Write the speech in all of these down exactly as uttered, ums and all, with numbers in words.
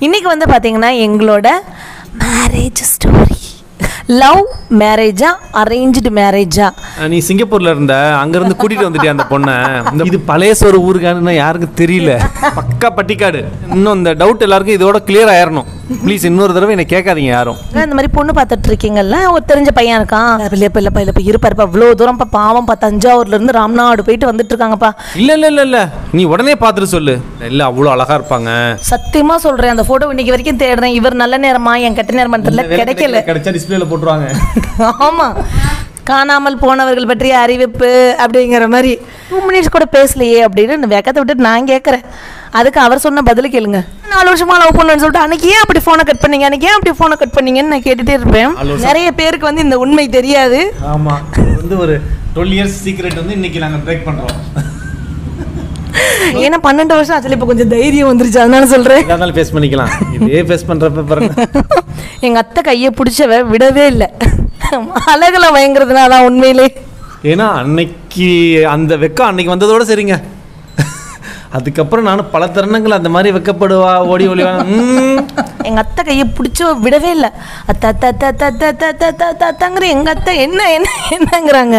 இன்றைக்கி வந்து பார்த்திங்கன்னா எங்களோட மேரேஜ் ஸ்டோரி. லவ் மேரேஜா அரேஞ்ச்டு மேரேஜா? நீ சிங்கப்பூர்ல இருந்த அங்கிருந்து கூட்டிட்டு வந்துட்டே அந்த பொண்ணை. இது பழைய சோறு ஊருக்கான்னு யாருக்கும் தெரியல, பக்கா பட்டிக்காடு. இன்னும் இந்த டவுட் எல்லாருக்கும் இதோட கிளியர் ஆயிரணும். ப்ளீஸ் இன்னொரு தடவை என்னை கேட்காதீங்க யாரும். இந்த மாதிரி பொண்ணு பார்த்துட்டு இருக்கீங்கல்ல, ஒரு தெரிஞ்ச பையன் இருக்கான். இல்லப்பா இல்லப்பா இல்லப்பா இருப்பாருப்பா, இவ்வளோ தூரம்ப்பா பாவம்ப்பா, தஞ்சாவூர்ல இருந்து ராம்நாடு போயிட்டு வந்துட்டு இருக்காங்கப்பா. இல்ல இல்ல இல்ல இல்ல நீ உடனே பார்த்துட்டு சொல்லு. இல்ல அவ்வளோ அழகா இருப்பாங்க. சத்தியமா சொல்றேன், அந்த போட்டோ இன்னைக்கு வரைக்கும் தேடுறேன். இவர் நல்ல நேரமா என் கெட்ட நேரமா தெரியல, கிடைக்கல. கிடைச்சா டிஸ்பிளேல போட்டுருவாங்க. ஆமா, காணாமல் போனவர்கள் பற்றிய அறிவிப்பு அப்படிங்கிற மாதிரி டூ மினிட்ஸ் கூட பேசலையே அப்படின்னு வெக்கத்தை விட்டுட்டு நான் கேட்குறேன். அதுக்கு அவர் சொன்ன பதில் கேளுங்க. நாலு வருஷமா லவ் பண்ணுன்னு சொல்லிட்டு அன்னைக்கு ஏன் அப்படி ஃபோனை கட் பண்ணீங்க, அன்னைக்கு ஏன் அப்படி ஃபோனை கட் பண்ணீங்கன்னு நான் கேட்டுட்டே இருப்பேன். நிறைய பேருக்கு வந்து இந்த உண்மை தெரியாது. ஆமா, வந்து ஒரு டுவெல் இயர்ஸ் சீக்ரெட் வந்து இன்னைக்கு நாங்கள் பிரேக் பண்றோம். ஏன்னா பன்னெண்டு வருஷம் ஆச்சு, இப்போ கொஞ்சம் தைரியம் வந்துருச்சு, அதனால சொல்றேன். அதனால ஃபேஸ் பண்ணிக்கலாம். இதே ஃபேஸ் பண்றப்ப பாருங்க, எங்க அத்தை கையை பிடிச்சவ விடவே இல்லை. அழகுல பயங்கிறதுனா அதான் உண்மையிலே. ஏன்னா அன்னைக்கு அந்த வெக்கம் அன்னைக்கு வந்ததோட சரிங்க. அதுக்கப்புறம் நானும் பல தருணங்கள் அந்த மாதிரி வெக்கப்படுவா, ஓடி ஓடிவா. எங்க அத்தை கையை பிடிச்ச விடவே இல்லை. அத்தை அத்தை அத்தை அத்தை அத்தை அத்தை அத்தை அத்தை அத்தைங்கிற எங்க அத்தை என்ன என்ன என்னங்கிறாங்க.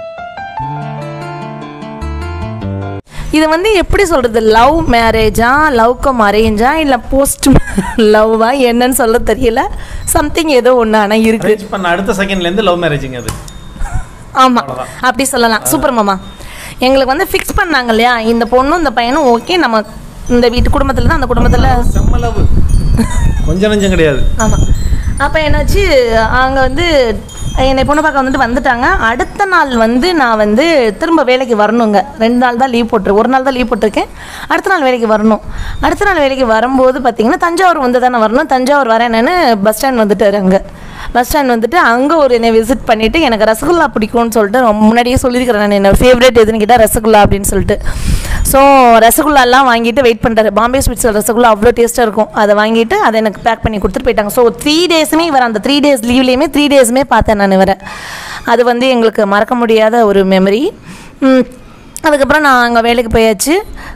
இது வந்து எப்படி சொல்றது, லவ் மேரேஜா, லவ் கம் அரேஞ்சா, இல்லை போஸ்ட் லவ்வா என்னன்னு சொல்ல தெரியல. சம்திங் ஏதோ ஒன்று ஆனால் இருக்கு. பண்ண அடுத்த செகண்ட்லேருந்து லவ் மேரேஜிங்க அது. ஆமாம், அப்படி சொல்லலாம். சூப்பர் மாமா. எங்களுக்கு வந்து ஃபிக்ஸ் பண்ணாங்க இல்லையா, இந்த பொண்ணும் இந்த பையனும் ஓகே, நம்ம இந்த வீட்டு குடும்பத்தில் தான், அந்த குடும்பத்தில் செம்ம லவ், கொஞ்சம் நஞ்சம் கிடையாது. ஆமாம். அப்போ என்னாச்சு, அங்கே வந்து என்னை பொண்ணு பார்க்க வந்துட்டு வந்துட்டாங்க. அடுத்த நாள் வந்து நான் வந்து திரும்ப வேலைக்கு வரணுங்க. ரெண்டு நாள் தான் லீவ் போட்டுரு ஒரு நாள் தான் லீவ் போட்டிருக்கேன். அடுத்த நாள் வேலைக்கு வரணும். அடுத்த நாள் வேலைக்கு வரும்போது பார்த்திங்கன்னா தஞ்சாவூர் வந்து தானே வரணும். தஞ்சாவூர் வரேன்னு பஸ் ஸ்டாண்ட் வந்துட்டார். அங்கே பஸ் ஸ்டாண்ட் வந்துட்டு அங்கே ஒரு என்னை விசிட் பண்ணிவிட்டு, எனக்கு ரசகுல்லா பிடிக்கும்னு சொல்லிட்டு ரொம்ப முன்னாடியே சொல்லியிருக்கிறேன் நான், என்னோட ஃபேவரேட் எதுன்னு கேட்டால் ரசகுல்லா அப்படின்னு சொல்லிட்டு. ஸோ ரசகுல்லாலாம் வாங்கிட்டு வெயிட் பண்ணுறாரு. பாம்பே ஸ்வீட்ஸ் ரசகுல்லா அவ்வளோ டேஸ்ட்டாக இருக்கும். அதை வாங்கிட்டு அதை எனக்கு பேக் பண்ணி கொடுத்துட்டு போயிட்டாங்க. ஸோ த்ரீ டேஸுமே இவர், அந்த த்ரீ டேஸ் லீவ்லேயுமே த்ரீ டேஸுமே பார்த்தேன் நான் இவரை. அது வந்து எங்களுக்கு மறக்க முடியாத ஒரு மெமரி. அதுக்கப்புறம் நான் அங்கே வேலைக்கு போயாச்சு.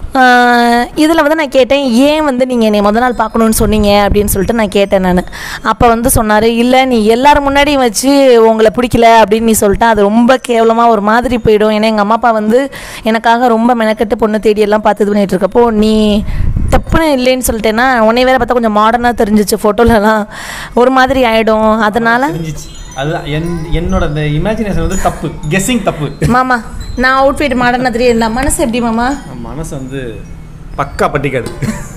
இதில் வந்து நான் கேட்டேன், ஏன் வந்து நீங்கள் என்னை முத நாள் பார்க்கணுன்னு சொன்னீங்க அப்படின்னு சொல்லிட்டு நான் கேட்டேன் நான். அப்போ வந்து சொன்னார், இல்லை நீ எல்லோரும் முன்னாடியும் வச்சு உங்களை பிடிக்கல அப்படின்னு நீ சொல்லிட்டா அது ரொம்ப கேவலமாக ஒரு மாதிரி போயிடும். ஏன்னா எங்கள் அம்மா அப்பா வந்து எனக்காக ரொம்ப மெனக்கெட்டு பொண்ணு தேடியெல்லாம் பார்த்து இது பண்ணிகிட்டு இருக்கப்போ நீ தப்புன்னு இல்லைன்னு சொல்லிட்டேன்னா உன்னை வேற பார்த்தா கொஞ்சம் மாடர்னாக தெரிஞ்சிச்சு, ஃபோட்டோலலாம் ஒரு மாதிரி ஆகிடும். அதனால் அது என்னோட இந்த இமேஜினேஷன் வந்து தப்பு, கெஸ்ஸிங் தப்பு. மாமா நான் அவுட்ஃபிட் மாடர்னா தெரியல, மனசு எப்படி மாமா? மனசு வந்து பக்கா பட்டிக்காடு,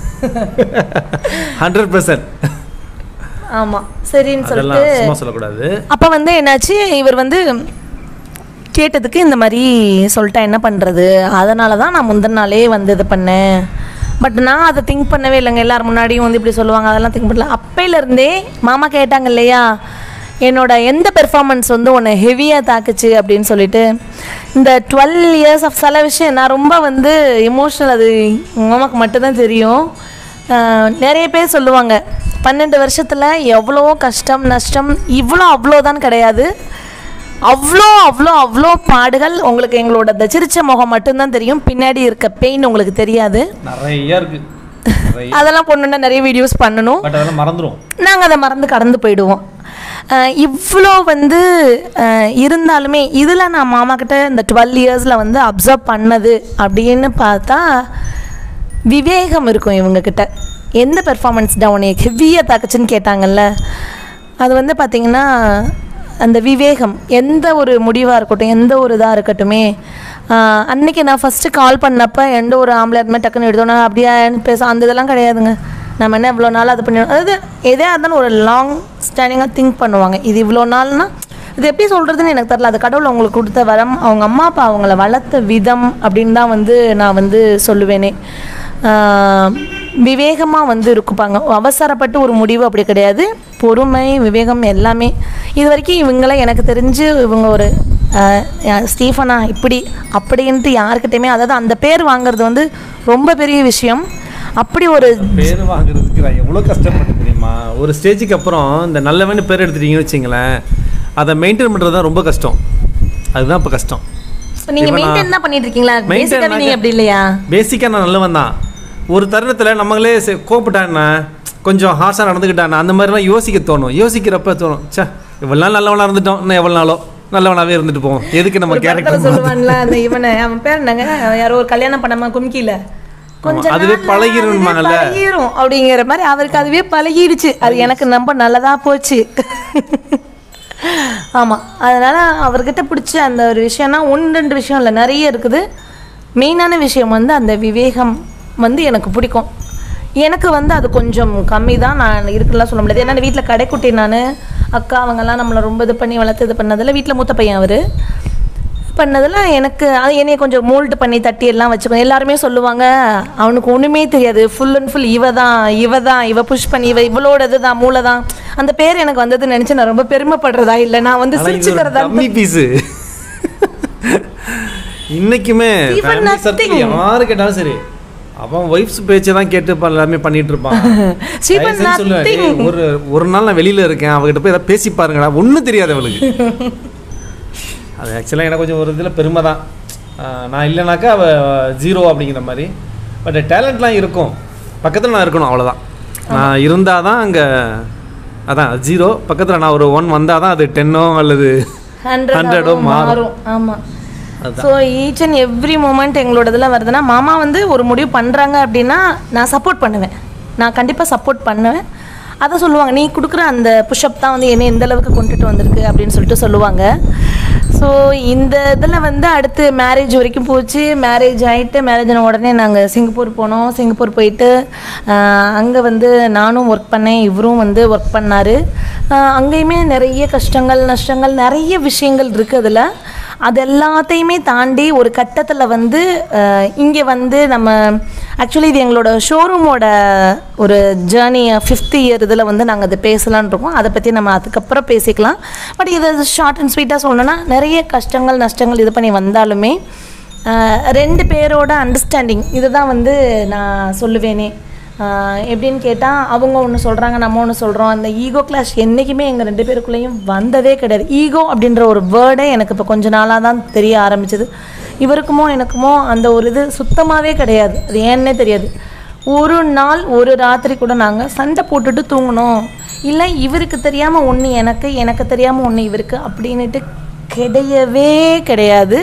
ஹண்ட்ரட் பர்சன்ட். ஆமாம், சரின்னு சொல்லிட்டு சொல்லக்கூடாது. அப்போ வந்து என்னாச்சு, இவர் வந்து கேட்டதுக்கு இந்த மாதிரி சொல்லிட்டா என்ன பண்ணுறது, அதனால தான் நான் முந்தின நாளே வந்து இது பண்ணேன். பட் நான் அதை திங்க் பண்ணவே இல்லைங்க. எல்லோரும் முன்னாடியும் வந்து இப்படி சொல்லுவாங்க, அதெல்லாம் திங்க் பண்ணல. அப்பையிலேருந்தே மாமா கேட்டாங்க இல்லையா, என்னோட எந்த பெர்ஃபார்மன்ஸ் வந்து உன்னை ஹெவியாக தாக்குச்சு அப்படின்னு சொல்லிட்டு. இந்த டுவெல் இயர்ஸ் ஆஃப் சில விஷயம் நான் ரொம்ப வந்து எமோஷ்னல், அது மாமாக்கு மட்டும்தான் தெரியும். நிறைய பேர் சொல்லுவாங்க பன்னெண்டு வருஷத்தில் எவ்வளோ கஷ்டம் நஷ்டம், இவ்வளோ அவ்வளோதான் கிடையாது, அவ்வளோ அவ்வளோ அவ்வளோ பாடுகள். உங்களுக்கு எங்களோட இந்த சிரிச்ச முகம் மட்டும்தான் தெரியும், பின்னாடி இருக்க பெயின் உங்களுக்கு தெரியாது. நிறைய இருக்கு, அதெல்லாம் பொண்ணுன்னா நிறைய வீடியோஸ் பண்ணணும், பட் அதெல்லாம் மறந்துடும். நாங்கள் அதை மறந்து கடந்து போயிடுவோம். இவ்வளோ வந்து இருந்தாலுமே இதில் நான் மாமா கிட்ட இந்த டுவெல் இயர்ஸில் வந்து அப்சர்வ் பண்ணது அப்படின்னு பார்த்தா விவேகம் இருக்கும் இவங்கக்கிட்ட. எந்த பெர்ஃபார்மன்ஸ் டவுன் ஹெவியாக தாக்குச்சுன்னு கேட்டாங்கல்ல, அது வந்து பார்த்திங்கன்னா அந்த விவேகம். எந்த ஒரு முடிவாக இருக்கட்டும், எந்த ஒரு இதாக இருக்கட்டுமே, அன்றைக்கி நான் ஃபஸ்ட்டு கால் பண்ணப்போ எந்த ஒரு ஆம்பளை அதுமாதிரி டக்குன்னு எடுத்தோன்னா அப்படியே பேச அந்த இதெல்லாம் கிடையாதுங்க. நம்ம என்ன இவ்வளோ நாள் அது பண்ணி, அதாவது எதே இருந்தாலும் ஒரு லாங் ஸ்டாண்டிங்காக திங்க் பண்ணுவாங்க. இது இவ்வளோ நாள்னா இது எப்படி சொல்கிறதுன்னு எனக்கு தெரியல. அது கடவுள் அவங்களுக்கு கொடுத்த வரம், அவங்க அம்மா அப்பா அவங்கள வளர்த்த விதம் அப்படின்னு தான் வந்து நான் வந்து சொல்லுவேனே. விவேகமாக வந்து இருக்குப்பாங்க, அவசரப்பட்டு ஒரு முடிவு அப்படி கிடையாது, பொறுமை விவேகம் எல்லாமே. இது வரைக்கும் இவங்கள எனக்கு தெரிஞ்சு இவங்க ஒரு ஸ்டீஃபனா இப்படி அப்படின்ட்டு யாருக்கிட்டையுமே, அதாவது அந்த பேர் வாங்குறது வந்து ரொம்ப பெரிய விஷயம். அப்படி ஒரு பேர் வாங்குறதுக்கு நான் எவ்வளோ கஷ்டப்பட்டு தெரியுமா. ஒரு ஸ்டேஜுக்கு அப்புறம் இந்த நல்லவன்னு பேர் எடுத்துட்டீங்கன்னு வச்சிங்களேன், அதை மெயின்டைன் பண்ணுறது தான் ரொம்ப கஷ்டம். அதுதான் இப்போ கஷ்டம். நீங்கள் மெயின்டைன் தான் பண்ணிட்டு இருக்கீங்களா? பேசிக்காக நீங்கள் அப்படி இல்லையா? பேசிக்காக நான் நல்லவன் தான். ஒரு தருணத்தில் நம்மளே கோப்பிட்டான்னா கொஞ்சம் ஹார்ஷாக நடந்துக்கிட்டான் அந்த மாதிரிலாம் யோசிக்க தோணும். யோசிக்கிறப்ப தோணும், சே இவ்வளோ நாள் நல்லவனாக இருந்துட்டோம், இன்னும் எவ்வளோ நாளோ நல்லவனாகவே இருந்துட்டு போவோம், எதுக்கு நம்ம கேரக்டர் சொல்லுவான்ல அந்த இவனை, அவன் பேர் என்னங்க, யாரோ ஒரு கல்யாணம் பண்ணாம கும்கில கொஞ்சம் அதுவே பழகிரும் பழகிரும் அப்படிங்கிற மாதிரி அவருக்கு அதுவே பழகிடுச்சு. அது எனக்கு ரொம்ப நல்லதா போச்சு. ஆமாம், அதனால் அவர்கிட்ட பிடிச்ச அந்த ஒரு விஷயம்னா ஒன்று ரெண்டு விஷயம் இல்லை, நிறைய இருக்குது. மெயினான விஷயம் வந்து அந்த விவேகம் வந்து எனக்கு பிடிக்கும். எனக்கு வந்து அது கொஞ்சம் கம்மி தான், நான் இருக்குலாம் சொல்ல முடியாது. ஏன்னா வீட்டில் கடைக்குட்டி, நான் அக்கா அவங்கெல்லாம் நம்மளை ரொம்ப இது பண்ணி வளர்த்து இது பண்ணதில், வீட்டில் மூத்த பையன் அவர் பண்ணதில் எனக்கு அது என்னையை கொஞ்சம் மோல்டு பண்ணி தட்டி எல்லாம் வச்சுக்கோ. எல்லாருமே சொல்லுவாங்க அவனுக்கு ஒன்றுமே தெரியாது, ஃபுல் அண்ட் ஃபுல் இவ தான் இவ தான் இவ புஷ் பண்ணி இவ இவளோட இது தான் மூளை தான். அந்த பேர் எனக்கு வந்ததுன்னு நினச்சி நான் ரொம்ப பெருமைப்படுறதா இல்லை, நான் வந்து சிரிச்சுக்கிறதா. பீஸு இன்னைக்குமே யாரு கேட்டாலும் சரி அவன் ஒய்ஃப்ஸ் பேச்சை தான் கேட்டு எல்லாமே பண்ணிட்டு இருப்பான். சொல்லுவேன், ஒரு ஒரு நாள் நான் வெளியில இருக்கேன், அவகிட்ட போய் ஏதாவது பேசி பாருங்கடா, ஒன்றும் தெரியாது அவளுக்கு. அது ஆக்சுவலாக எனக்கு கொஞ்சம் ஒரு இதில் பெருமை தான். நான் இல்லைனாக்கா அவள் ஜீரோ அப்படிங்கிற மாதிரி. பட் டேலண்ட்லாம் இருக்கும், பக்கத்தில் நான் இருக்கணும், அவ்வளோதான். நான் இருந்தால் தான் அங்கே அதான் ஜீரோ, பக்கத்தில் நான் ஒரு ஒன் வந்தால் தான் அது டென்னோ அல்லது ஹண்ட்ரடோ மாறும். ஆமாம். So each and every moment எங்களோட இதில் வருதுன்னா, மாமா வந்து ஒரு முடிவு பண்ணுறாங்க அப்படின்னா நான் சப்போர்ட் பண்ணுவேன், நான் கண்டிப்பாக சப்போர்ட் பண்ணுவேன். அதை சொல்லுவாங்க, நீ கொடுக்குற அந்த புஷ்அப் தான் வந்து என்னை எந்த அளவுக்கு கொண்டுட்டு வந்திருக்கு அப்படின்னு சொல்லிட்டு சொல்லுவாங்க. ஸோ இந்த இதில் வந்து அடுத்து மேரேஜ் வரைக்கும் போச்சு. மேரேஜ் ஆகிட்டு மேரேஜ் ஆன உடனே நாங்கள் சிங்கப்பூர் போனோம். சிங்கப்பூர் போயிட்டு அங்கே வந்து நானும் ஒர்க் பண்ணேன், இவரும் வந்து ஒர்க் பண்ணார். அங்கேயுமே நிறைய கஷ்டங்கள் நஷ்டங்கள் நிறைய விஷயங்கள் இருக்குது அதில். அது எல்லாத்தையுமே தாண்டி ஒரு கட்டத்தில் வந்து இங்கே வந்து நம்ம ஆக்சுவலி இது எங்களோட ஷோரூமோட ஒரு ஜேர்னி ஃபிஃப்த் இயர் இதில் வந்து நாங்கள் அதை பேசலான் இருக்கோம். அதை பற்றி நம்ம அதுக்கப்புறம் பேசிக்கலாம். பட் இது ஷார்ட் அண்ட் ஸ்வீட்டாக சொல்லணும்னா, நிறைய கஷ்டங்கள் நஷ்டங்கள் இது பண்ணி வந்தாலுமே ரெண்டு பேரோட அண்டர்ஸ்டாண்டிங் இது தான் வந்து நான் சொல்லுவேனே. எப்படின்னு கேட்டால், அவங்க ஒன்று சொல்கிறாங்க, நம்ம ஒன்று சொல்கிறோம். அந்த ஈகோ கிளாஷ் என்றைக்குமே எங்கள் ரெண்டு பேருக்குள்ளேயும் வந்ததே கிடையாது. ஈகோ அப்படின்ற ஒரு வேர்டே எனக்கு இப்போ கொஞ்ச நாளாக தான் தெரிய ஆரம்பிச்சது. இவருக்குமோ எனக்குமோ அந்த ஒரு இது சுத்தமாகவே கிடையாது. அது ஏன்னே தெரியாது. ஒரு நாள் ஒரு ராத்திரி கூட நாங்கள் சண்டை போட்டுட்டு தூங்கணும், இல்லை இவருக்கு தெரியாமல் ஒன்று எனக்கு எனக்கு தெரியாமல் ஒன்று இவருக்கு அப்படின்ட்டு கிடையவே கிடையாது.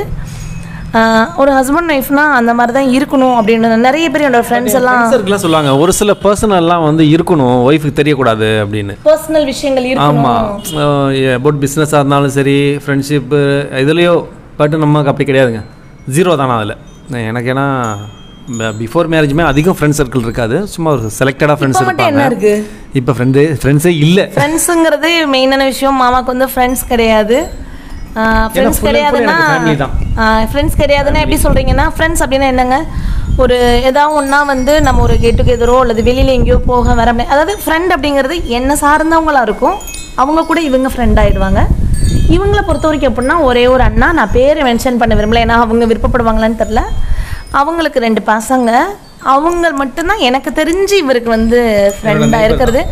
ஒரு ஹஸ்பண்ட் ஒய்ஃப்னா அந்த மாதிரி தான் இருக்கணும் அப்படின்னு நிறைய பேர் என்னோட ஃப்ரெண்ட்ஸ் எல்லாம் சொல்லுவாங்க. ஒரு சில பர்சனல்லாம் வந்து இருக்கணும், ஒய்ஃபுக்கு தெரியக்கூடாது அப்படின்னு, பர்சனல் விஷயங்கள் இருக்கணும். ஆமாம், அபவுட் பிஸ்னஸாக இருந்தாலும் சரி, ஃப்ரெண்ட்ஷிப்பு இதுலேயோ. பட் நமக்கு அப்படி கிடையாதுங்க, ஜீரோ தானே அதில். எனக்கு ஏன்னா பிஃபோர் மேரேஜுமே அதிகம் ஃப்ரெண்ட்ஸ் சர்க்கிள் இருக்காது, சும்மா ஒரு செலக்டடாக ஃப்ரெண்ட்ஸ் இருப்பாங்க. இப்போ ஃப்ரெண்டு ஃப்ரெண்ட்ஸே இல்லை. ஃப்ரெண்ட்ஸுங்கிறது மெயினான விஷயம். மாமாவுக்கு வந்து ஃப்ரெண்ட்ஸ் கிடையாது. ஃப்ரெண்ட்ஸ் கிடையாதுன்னா ஃப்ரெண்ட்ஸ் கிடையாதுன்னா எப்படி சொல்கிறீங்கன்னா, ஃப்ரெண்ட்ஸ் அப்படின்னா என்னங்க, ஒரு ஏதாவது ஒன்றா வந்து நம்ம ஒரு கெட் டுகெதரோ அல்லது வெளியில் எங்கேயோ போக வர, அதாவது ஃப்ரெண்ட் அப்படிங்கிறது என்ன சார்ந்தவங்களாக இருக்கும். அவங்க கூட இவங்க ஃப்ரெண்ட் ஆகிடுவாங்க. இவங்களை பொறுத்த வரைக்கும் எப்படின்னா, ஒரே ஒரு அண்ணா, நான் பேரை மென்ஷன் பண்ண விரும்பல ஏன்னா அவங்க விருப்பப்படுவாங்களான்னு தெரில. அவங்களுக்கு ரெண்டு பசங்க, அவங்க மட்டும்தான் எனக்கு தெரிஞ்சு இவருக்கு வந்து ஃப்ரெண்டாக இருக்கிறது.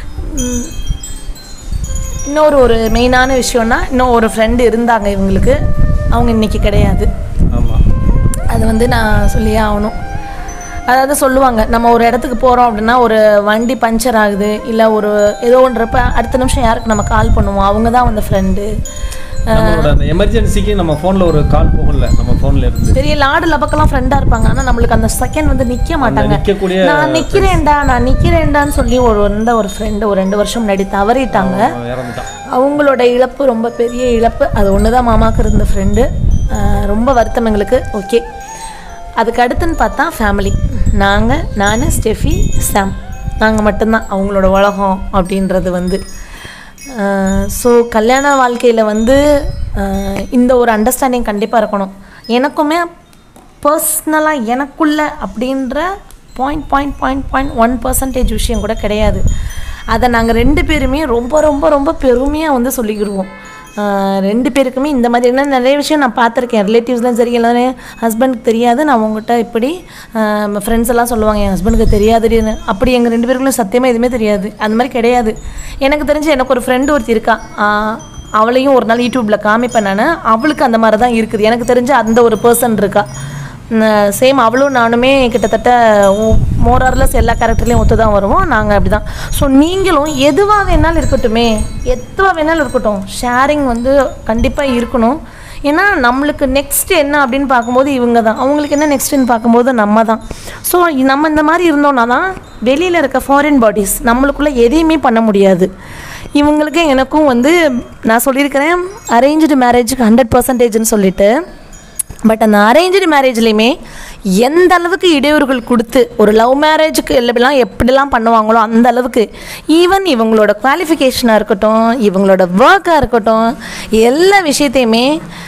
இன்னொரு ஒரு மெயினான விஷயம்னா, இன்னும் ஒரு ஃப்ரெண்டு இருந்தாங்க இவங்களுக்கு, அவங்க இன்றைக்கி கிடையாது. ஆமாம், அது வந்து நான் சொல்லியே ஆகணும். அதாவது சொல்லுவாங்க, நம்ம ஒரு இடத்துக்கு போகிறோம் அப்படின்னா, ஒரு வண்டி பஞ்சர் ஆகுது இல்லை ஒரு ஏதோ ஒன்றப்ப அடுத்த நிமிஷம் யாருக்கு நம்ம கால் பண்ணுவோம், அவங்க தான் வந்து ஃப்ரெண்டு. அந்த எமர்ஜென்சிக்கு நம்ம ஃபோனில் ஒரு கால் போகல, நம்ம ஃபோனில் இருந்து பெரிய லாடு லபக்கெல்லாம் ஃப்ரெண்டாக இருப்பாங்க. ஆனால் நம்மளுக்கு அந்த செகண்ட் வந்து நிற்க மாட்டாங்க. நான் நிற்கிறேன்டா நான் நிற்கிறேன்டான்னு சொல்லி ஒரு வந்த ஒரு ஃப்ரெண்டு ஒரு ரெண்டு வருஷம் முன்னாடி தவறிட்டாங்க. அவங்களோட இழப்பு ரொம்ப பெரிய இழப்பு. அது ஒன்று தான் மாமாவுக்கு இருந்த ஃப்ரெண்டு. ரொம்ப வருத்தம் எங்களுக்கு. ஓகே, அதுக்கு அடுத்துன்னு பார்த்தா ஃபேமிலி. நாங்கள் நான் ஸ்டெஃபி சாம் நாங்கள் மட்டும்தான் அவங்களோட உலகம் அப்படின்றது வந்து. ஸோ கல்யாண வாழ்க்கையில் வந்து இந்த ஒரு அண்டர்ஸ்டாண்டிங் கண்டிப்பாக இருக்கணும். எனக்குமே பர்சனலாக எனக்குள்ள அப்படின்ற point point point point one percentage விஷயம் கூட கிடையாது. அதை நாங்கள் ரெண்டு பேருமே ரொம்ப ரொம்ப ரொம்ப பெருமையாக வந்து சொல்லிக்கிடுவோம். ரெண்டு பேருக்குமே இந்த மாதிரி என்ன நிறைய விஷயம் நான் பார்த்துருக்கேன். ரிலேட்டிவ்ஸ்லாம் சரி, எல்லாமே ஹஸ்பண்டுக்கு தெரியாது, நான் அவங்ககிட்ட இப்படி ஃப்ரெண்ட்ஸ் எல்லாம் சொல்லுவாங்க என் ஹஸ்பண்டுக்கு தெரியாதுன்னு. அப்படி எங்கள் ரெண்டு பேருக்குள்ள சத்தியமாக எதுவுமே தெரியாது. அந்த மாதிரி கிடையாது. எனக்கு தெரிஞ்சு எனக்கு ஒரு ஃப்ரெண்டு ஒருத்தி இருக்கா, அவளையும் ஒரு நாள் யூடியூப்பில் காமிப்பேன் நான். அவளுக்கு அந்த மாதிரி தான் இருக்குது. எனக்கு தெரிஞ்சு அந்த ஒரு பர்சன் இருக்கா. சேம் அவளும் நானுமே கிட்டத்தட்ட மோரார்லஸ் எல்லா கேரக்டர்லேயும் ஒத்து தான் வருவோம் நாங்கள் அப்படி தான். ஸோ நீங்களும் எதுவாக வேணாலும் இருக்கட்டுமே, எதுவாக வேணாலும் இருக்கட்டும், ஷேரிங் வந்து கண்டிப்பாக இருக்கணும். ஏன்னா நம்மளுக்கு நெக்ஸ்ட் என்ன அப்படின்னு பார்க்கும்போது இவங்க தான், அவங்களுக்கு என்ன நெக்ஸ்ட்டுன்னு பார்க்கும்போது நம்ம தான். ஸோ நம்ம இந்த மாதிரி இருந்தோன்னா தான் வெளியில் இருக்க ஃபாரின் பாடிஸ் நம்மளுக்குள்ளே எதையுமே பண்ண முடியாது. இவங்களுக்கு எனக்கும் வந்து நான் சொல்லியிருக்கிறேன் அரேஞ்சு மேரேஜுக்கு ஹண்ட்ரட் பர்சன்டேஜ்னு சொல்லிட்டு. பட் அந்த அரேஞ்சு மேரேஜ்லேயுமே எந்த அளவுக்கு இடையூறுகள் கொடுத்து ஒரு லவ் மேரேஜுக்கு எப்படிலாம் எப்படிலாம் பண்ணுவாங்களோ அந்த அளவுக்கு, ஈவன் இவங்களோட குவாலிஃபிகேஷனாக இருக்கட்டும், இவங்களோட ஒர்க்காக இருக்கட்டும், எல்லா விஷயத்தையுமே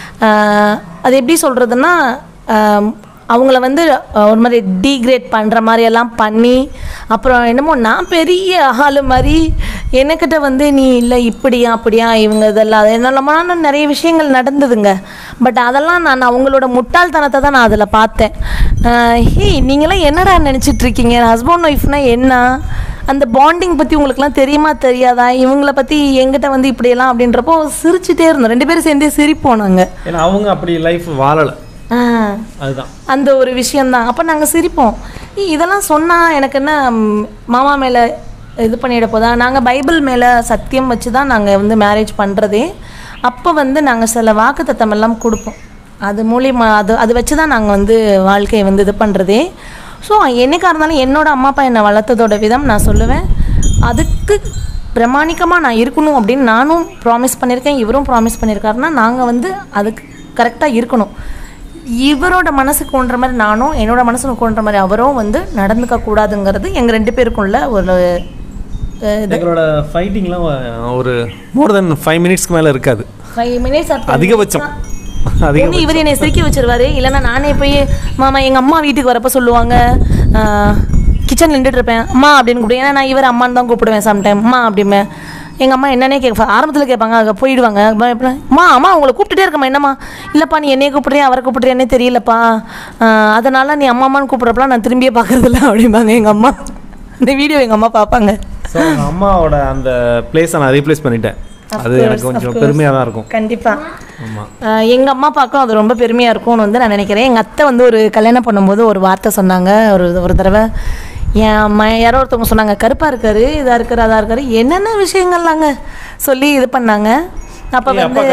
அது எப்படி சொல்கிறதுன்னா அவங்கள வந்து ஒரு மாதிரி டீக்ரேட் பண்ணுற மாதிரியெல்லாம் பண்ணி, அப்புறம் என்னமோ நான் பெரிய ஆள் மாதிரி எனக்கிட்ட வந்து நீ இல்லை இப்படியா அப்படியா இவங்க இதெல்லாம் என்னெல்லாமான நிறைய விஷயங்கள் நடந்ததுங்க. பட் அதெல்லாம் நான் அவங்களோட முட்டாள்தனத்தை தான் நான் அதில் பார்த்தேன். ஹே நீங்களாம் என்னடா நினச்சிட்ருக்கீங்க, ஹஸ்பண்ட் ஒய்ஃப்னால் என்ன, அந்த பாண்டிங் பற்றி உங்களுக்குலாம் தெரியுமா தெரியாதா, இவங்கள பற்றி எங்கிட்ட வந்து இப்படியெல்லாம் அப்படின்றப்போ சிரிச்சுட்டே இருந்தோம். ரெண்டு பேரும் சேர்ந்தே சிரிப்போம் நாங்கள். ஏன்னா அவங்க அப்படி லைஃப் வாழலை, அதுதான் அந்த ஒரு விஷயந்தான். அப்போ நாங்கள் சிரிப்போம். இதெல்லாம் சொன்னால் எனக்கு என்ன மாமா மேலே இது பண்ணிட போதா, நாங்கள் பைபிள் மேலே சத்தியம் வச்சு தான் நாங்கள் வந்து மேரேஜ் பண்ணுறதே. அப்போ வந்து நாங்கள் சில வாக்குத்தத்தம் எல்லாம் கொடுப்போம், அது மூலியமா அது அது வச்சு தான் நாங்கள் வந்து வாழ்க்கையை வந்து இது பண்ணுறதே. ஸோ என்னைக்காக இருந்தாலும் என்னோடய அம்மா அப்பா என்னை வளர்த்ததோட விதம் நான் சொல்லுவேன், அதுக்கு பிரமாணிக்கமாக நான் இருக்கணும் அப்படின்னு நானும் ப்ராமிஸ் பண்ணியிருக்கேன், இவரும் ப்ராமிஸ் பண்ணியிருக்காருன்னா நாங்கள் வந்து அதுக்கு கரெக்டாக இருக்கணும். இவரோட மனசுக்கு ஒன்ற மாதிரி நானும், என்னோட மனசுக்கு ஒன்ற மாதிரி அவரும் வந்து நடந்துக்க கூடாதுங்கிறது எங்கள் ரெண்டு பேருக்குள்ள ஒரு எங்களோட ஃபைட்டிங்லாம் ஒரு மோர் தென் ஃபைவ் மினிட்ஸ்க்கு மேலே இருக்காது. ஃபைவ் மினிட்ஸ் அதிகபட்சம். ஒன்று இவர் என்னை சிரிக்க வச்சிருவாரு, இல்லைன்னா நானே போய் மாமா எங்கள் அம்மா வீட்டுக்கு வரப்போ சொல்லுவாங்க, கிச்சன் நின்றுட்டு இருப்பேன் அம்மா அப்படின்னு கூப்பிடுவேன். ஏன்னா நான் இவர் அம்மான்னு தான் கூப்பிடுவேன் சம்டைம், அம்மா அப்படிம்பேன். எங்கள் அம்மா என்னன்னே கேட்க ஆரம்பத்தில் கேட்பாங்க, அங்கே போயிடுவாங்க. அம்மா அம்மா உங்களை கூப்பிட்டுட்டே இருக்கம்மா, என்னம்மா இல்லைப்பா நீ என்னையே கூப்பிட்றியா அவரை கூப்பிட்றியானே தெரியலப்பா, அதனால் நீ அம்மா அம்மான்னு கூப்பிட்றப்பலாம் நான் திரும்பியே பார்க்குறதில்ல அப்படிம்பாங்க எங்கள் அம்மா. இந்த வீடியோ எங்கள் அம்மா பார்ப்பாங்க. ஸோ எங்கள் அம்மாவோட அந்த பிளேஸை நான் ரீப்ளேஸ் பண்ணிட்டேன், அது எனக்கு கொஞ்சம் பெருமையாக தான் இருக்கும். கண்டிப்பாக ஆமாம், எங்கள் அம்மா அப்பாவுக்கும் அது ரொம்ப பெருமையாக இருக்கும்னு வந்து நான் நினைக்கிறேன். எங்கள் அத்தை வந்து ஒரு கல்யாணம் பண்ணும்போது ஒரு வார்த்தை சொன்னாங்க, ஒரு ஒரு தடவை என் அம்மா யாரோ ஒருத்தவங்க சொன்னாங்க, கருப்பாக இருக்காரு இதாக இருக்காரு அதாக இருக்காரு என்னென்ன விஷயங்கள்லாங்க சொல்லி இது பண்ணாங்க. அப்போ வந்து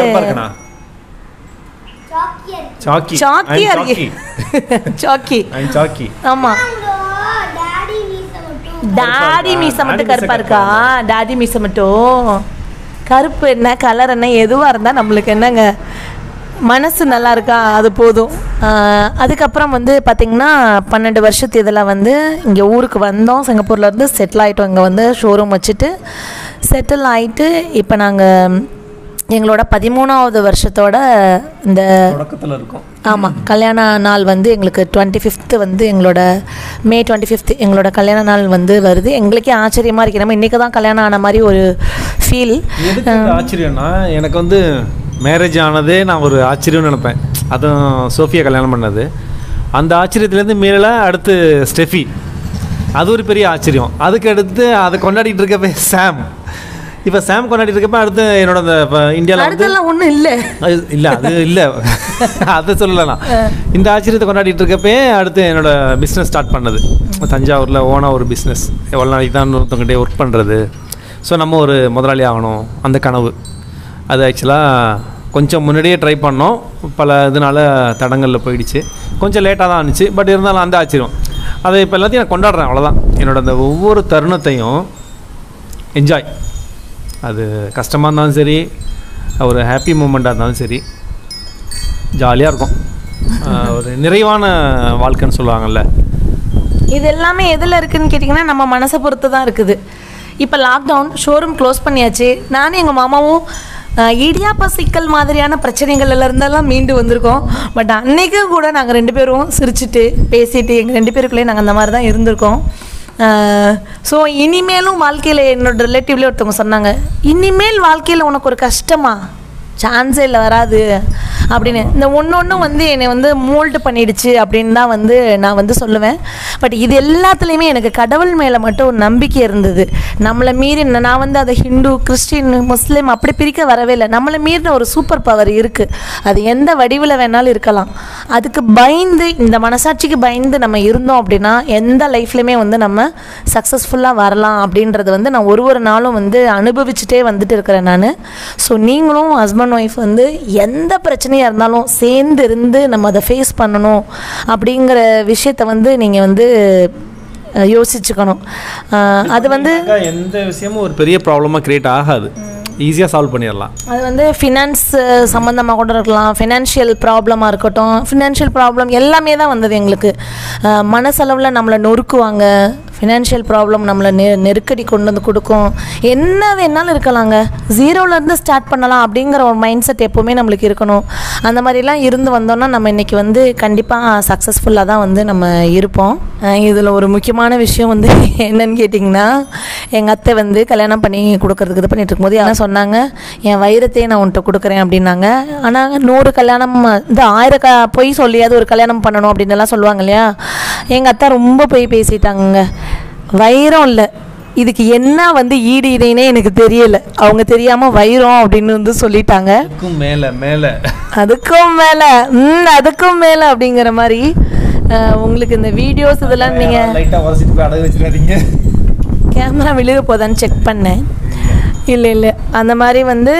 சாக்கி சாக்கியா இருக்கு, சாக்கி சாக்கி ஆமாம், டாடி மீசை மட்டும் கருப்பாக இருக்கா, டாடி மீசை மட்டும் கருப்பு என்ன கலர் என்ன எதுவாக இருந்தால் நம்மளுக்கு என்னங்க மனசு நல்லா இருக்கா அது போதும். அதுக்கப்புறம் வந்து பார்த்திங்கன்னா பன்னெண்டு வருஷத்து இதில் வந்து இங்கே ஊருக்கு வந்தோம், சிங்கப்பூர்லேருந்து செட்டில் ஆகிட்டோம். இங்கே வந்து ஷோரூம் வச்சுட்டு செட்டில் ஆகிட்டு இப்போ நாங்கள் எங்களோட பதிமூணாவது வருஷத்தோட இந்த தொடக்கத்தில் இருக்கோம். ஆமாம், கல்யாண நாள் வந்து எங்களுக்கு டுவெண்ட்டி ஃபிஃப்த்து வந்து எங்களோட மே டுவெண்ட்டி ஃபிஃப்த்து எங்களோட கல்யாண நாள் வந்து வருது. எங்களுக்கே ஆச்சரியமாக இருக்குது, நம்ம இன்றைக்கி தான் கல்யாணம் ஆன மாதிரி ஒரு ஃபீல். ஆச்சரியம்னா எனக்கு வந்து மேரேஜ் ஆனதே நான் ஒரு ஆச்சரியம்னு நினைப்பேன், அதுவும் சோஃபியா கல்யாணம் பண்ணது. அந்த ஆச்சரியத்துலேருந்து மேலே அடுத்து ஸ்டெஃபி, அது ஒரு பெரிய ஆச்சரியம். அதுக்கு அடுத்து அதை கொண்டாடிட்டு இருக்கப்ப சாம், இப்போ சாம் கொண்டாடிட்டு இருக்கப்ப அடுத்து என்னோட இந்த இந்தியாவில் ஒன்றும் இல்லை இல்லை அது இல்லை அதை சொல்லலாம். இந்த ஆச்சரியத்தை கொண்டாடிட்டு இருக்கப்பே அடுத்து என்னோட பிஸ்னஸ் ஸ்டார்ட் பண்ணது, தஞ்சாவூரில் ஓனாக ஒரு பிஸ்னஸ், எவ்வளோ நாளைக்கு தான் ஒருத்தவங்கிட்டே ஒர்க் பண்ணுறது. ஸோ நம்ம ஒரு முதலாளி ஆகணும் அந்த கனவு, அது ஆக்சுவலாக கொஞ்சம் முன்னாடியே ட்ரை பண்ணோம், பல இதனால தடங்களில் போயிடுச்சு, கொஞ்சம் லேட்டாக தான் இருந்துச்சு. பட் இருந்தாலும் அந்த ஆச்சரியம் அதை இப்போ எல்லாத்தையும் நான் கொண்டாடுறேன், அவ்வளோதான். என்னோட அந்த ஒவ்வொரு தருணத்தையும் என்ஜாய், அது கஷ்டமாக இருந்தாலும் சரி ஒரு ஹாப்பி மூமெண்ட்டாக இருந்தாலும் சரி ஜாலியாக இருக்கும், ஒரு நிறைவான வாழ்க்கைன்னு சொல்லுவாங்கள்ல. இது எல்லாமே எதில் இருக்குதுன்னு கேட்டிங்கன்னா நம்ம மனசை பொறுத்து தான் இருக்குது. இப்போ லாக்டவுன், ஷோரூம் க்ளோஸ் பண்ணியாச்சு. நானும் எங்கள் மாமாவும் இடியாப்ப சிக்கல் மாதிரியான பிரச்சனைகள்ல இருந்தெல்லாம் மீண்டு வந்திருக்கோம். பட் அன்னைக்கு கூட நாங்கள் ரெண்டு பேரும் சிரிச்சுட்டு பேசிட்டு எங்கள் ரெண்டு பேருக்குள்ளேயே நாங்கள் அந்த மாதிரி தான் இருந்திருக்கோம். ஸோ இனிமேலும் வாழ்க்கையில் என்னோட ரிலேட்டிவ்லேயே ஒருத்தவங்க சொன்னாங்க, இனிமேல் வாழ்க்கையில் உனக்கு ஒரு கஷ்டமா, சான்ஸே இல்லை வராது, அப்படின்னு. இந்த ஒன்று ஒன்றும் வந்து என்னை வந்து மோல்டு பண்ணிடுச்சு அப்படின்னு தான் வந்து நான் வந்து சொல்லுவேன். பட் இது எல்லாத்துலேயுமே எனக்கு கடவுள் மேலே மட்டும் ஒரு நம்பிக்கை இருந்தது. நம்மளை மீறி நான் வந்து அதை ஹிந்து கிறிஸ்டின் முஸ்லீம் அப்படி பிரிக்க வரவே இல்லை. நம்மளை மீறின ஒரு சூப்பர் பவர் இருக்குது. அது எந்த வடிவில் வேணாலும் இருக்கலாம். அதுக்கு பயந்து, இந்த மனசாட்சிக்கு பயந்து நம்ம இருந்தோம் அப்படின்னா எந்த லைஃப்லையுமே வந்து நம்ம சக்ஸஸ்ஃபுல்லாக வரலாம் அப்படின்றது வந்து நான் ஒரு ஒரு நாளும் வந்து அனுபவிச்சுட்டே வந்துட்டு இருக்கிறேன் நான். ஸோ நீங்களும் ஹஸ்பண்ட் ஒய்ஃப் வந்து எந்த பிரச்சனையாக இருந்தாலும் சேர்ந்து இருந்து நம்ம அதை ஃபேஸ் பண்ணணும் அப்படிங்கிற விஷயத்தை வந்து நீங்கள் வந்து யோசிச்சுக்கணும். அது வந்து எந்த விஷயமும் ஒரு பெரிய ப்ராப்ளமாக கிரியேட் ஆகாது, ஈஸியாக சால்வ் பண்ணிடலாம். அது வந்து ஃபினான்ஸ் சம்மந்தமாக கூட இருக்கலாம், ஃபினான்ஷியல் ப்ராப்ளமாக இருக்கட்டும். ஃபினான்ஷியல் ப்ராப்ளம் எல்லாமே தான் வந்தது எங்களுக்கு. மனசளவில் நம்மளை நொறுக்குவாங்க, ஃபினான்ஷியல் ப்ராப்ளம் நம்மளை நெ நெருக்கடி கொண்டு வந்து கொடுக்கும். என்ன வேணாலும் இருக்கலாங்க, ஜீரோலேருந்து ஸ்டார்ட் பண்ணலாம் அப்படிங்கிற ஒரு மைண்ட் செட் எப்போவுமே நம்மளுக்கு இருக்கணும். அந்த மாதிரிலாம் இருந்து வந்தோன்னா நம்ம இன்றைக்கி வந்து கண்டிப்பாக சக்ஸஸ்ஃபுல்லாக தான் வந்து நம்ம இருப்போம். இதில் ஒரு முக்கியமான விஷயம் வந்து என்னன்னு கேட்டிங்கன்னா, எங்கள் அத்தை வந்து கல்யாணம் பண்ணி கொடுக்கறதுக்கு இது பண்ணிட்டு இருக்கும்போது என்ன சொன்னாங்க, என் வைரத்தையே நான் உன்கிட்ட கொடுக்குறேன் அப்படின்னாங்க. ஆனால் நூறு கல்யாணம் இந்த ஆயிரம் க பொய் சொல்லியாவது ஒரு கல்யாணம் பண்ணணும் அப்படின்னு எல்லாம் சொல்லுவாங்க இல்லையா. எங்கள் அத்தை ரொம்ப பொய் பேசிட்டாங்க. வைரம் இல்லை, இதுக்கு என்ன வந்து ஈடு இணைனே எனக்கு தெரியல. அவங்க தெரியாமல் வைரம் அப்படின்னு வந்து சொல்லிட்டாங்க. அதுக்கும் மேலே மேலே அதுக்கும் மேலே ம் அதுக்கும் மேலே அப்படிங்கிற மாதிரி. உங்களுக்கு இந்த வீடியோஸ் இதெல்லாம் நீங்கள் லைட்டாக உரசிட்டு போய் அடகு வச்சுக்காதீங்க. கேமரா விழுக போதான்னு செக் பண்ணேன். இல்லை இல்லை அந்த மாதிரி வந்து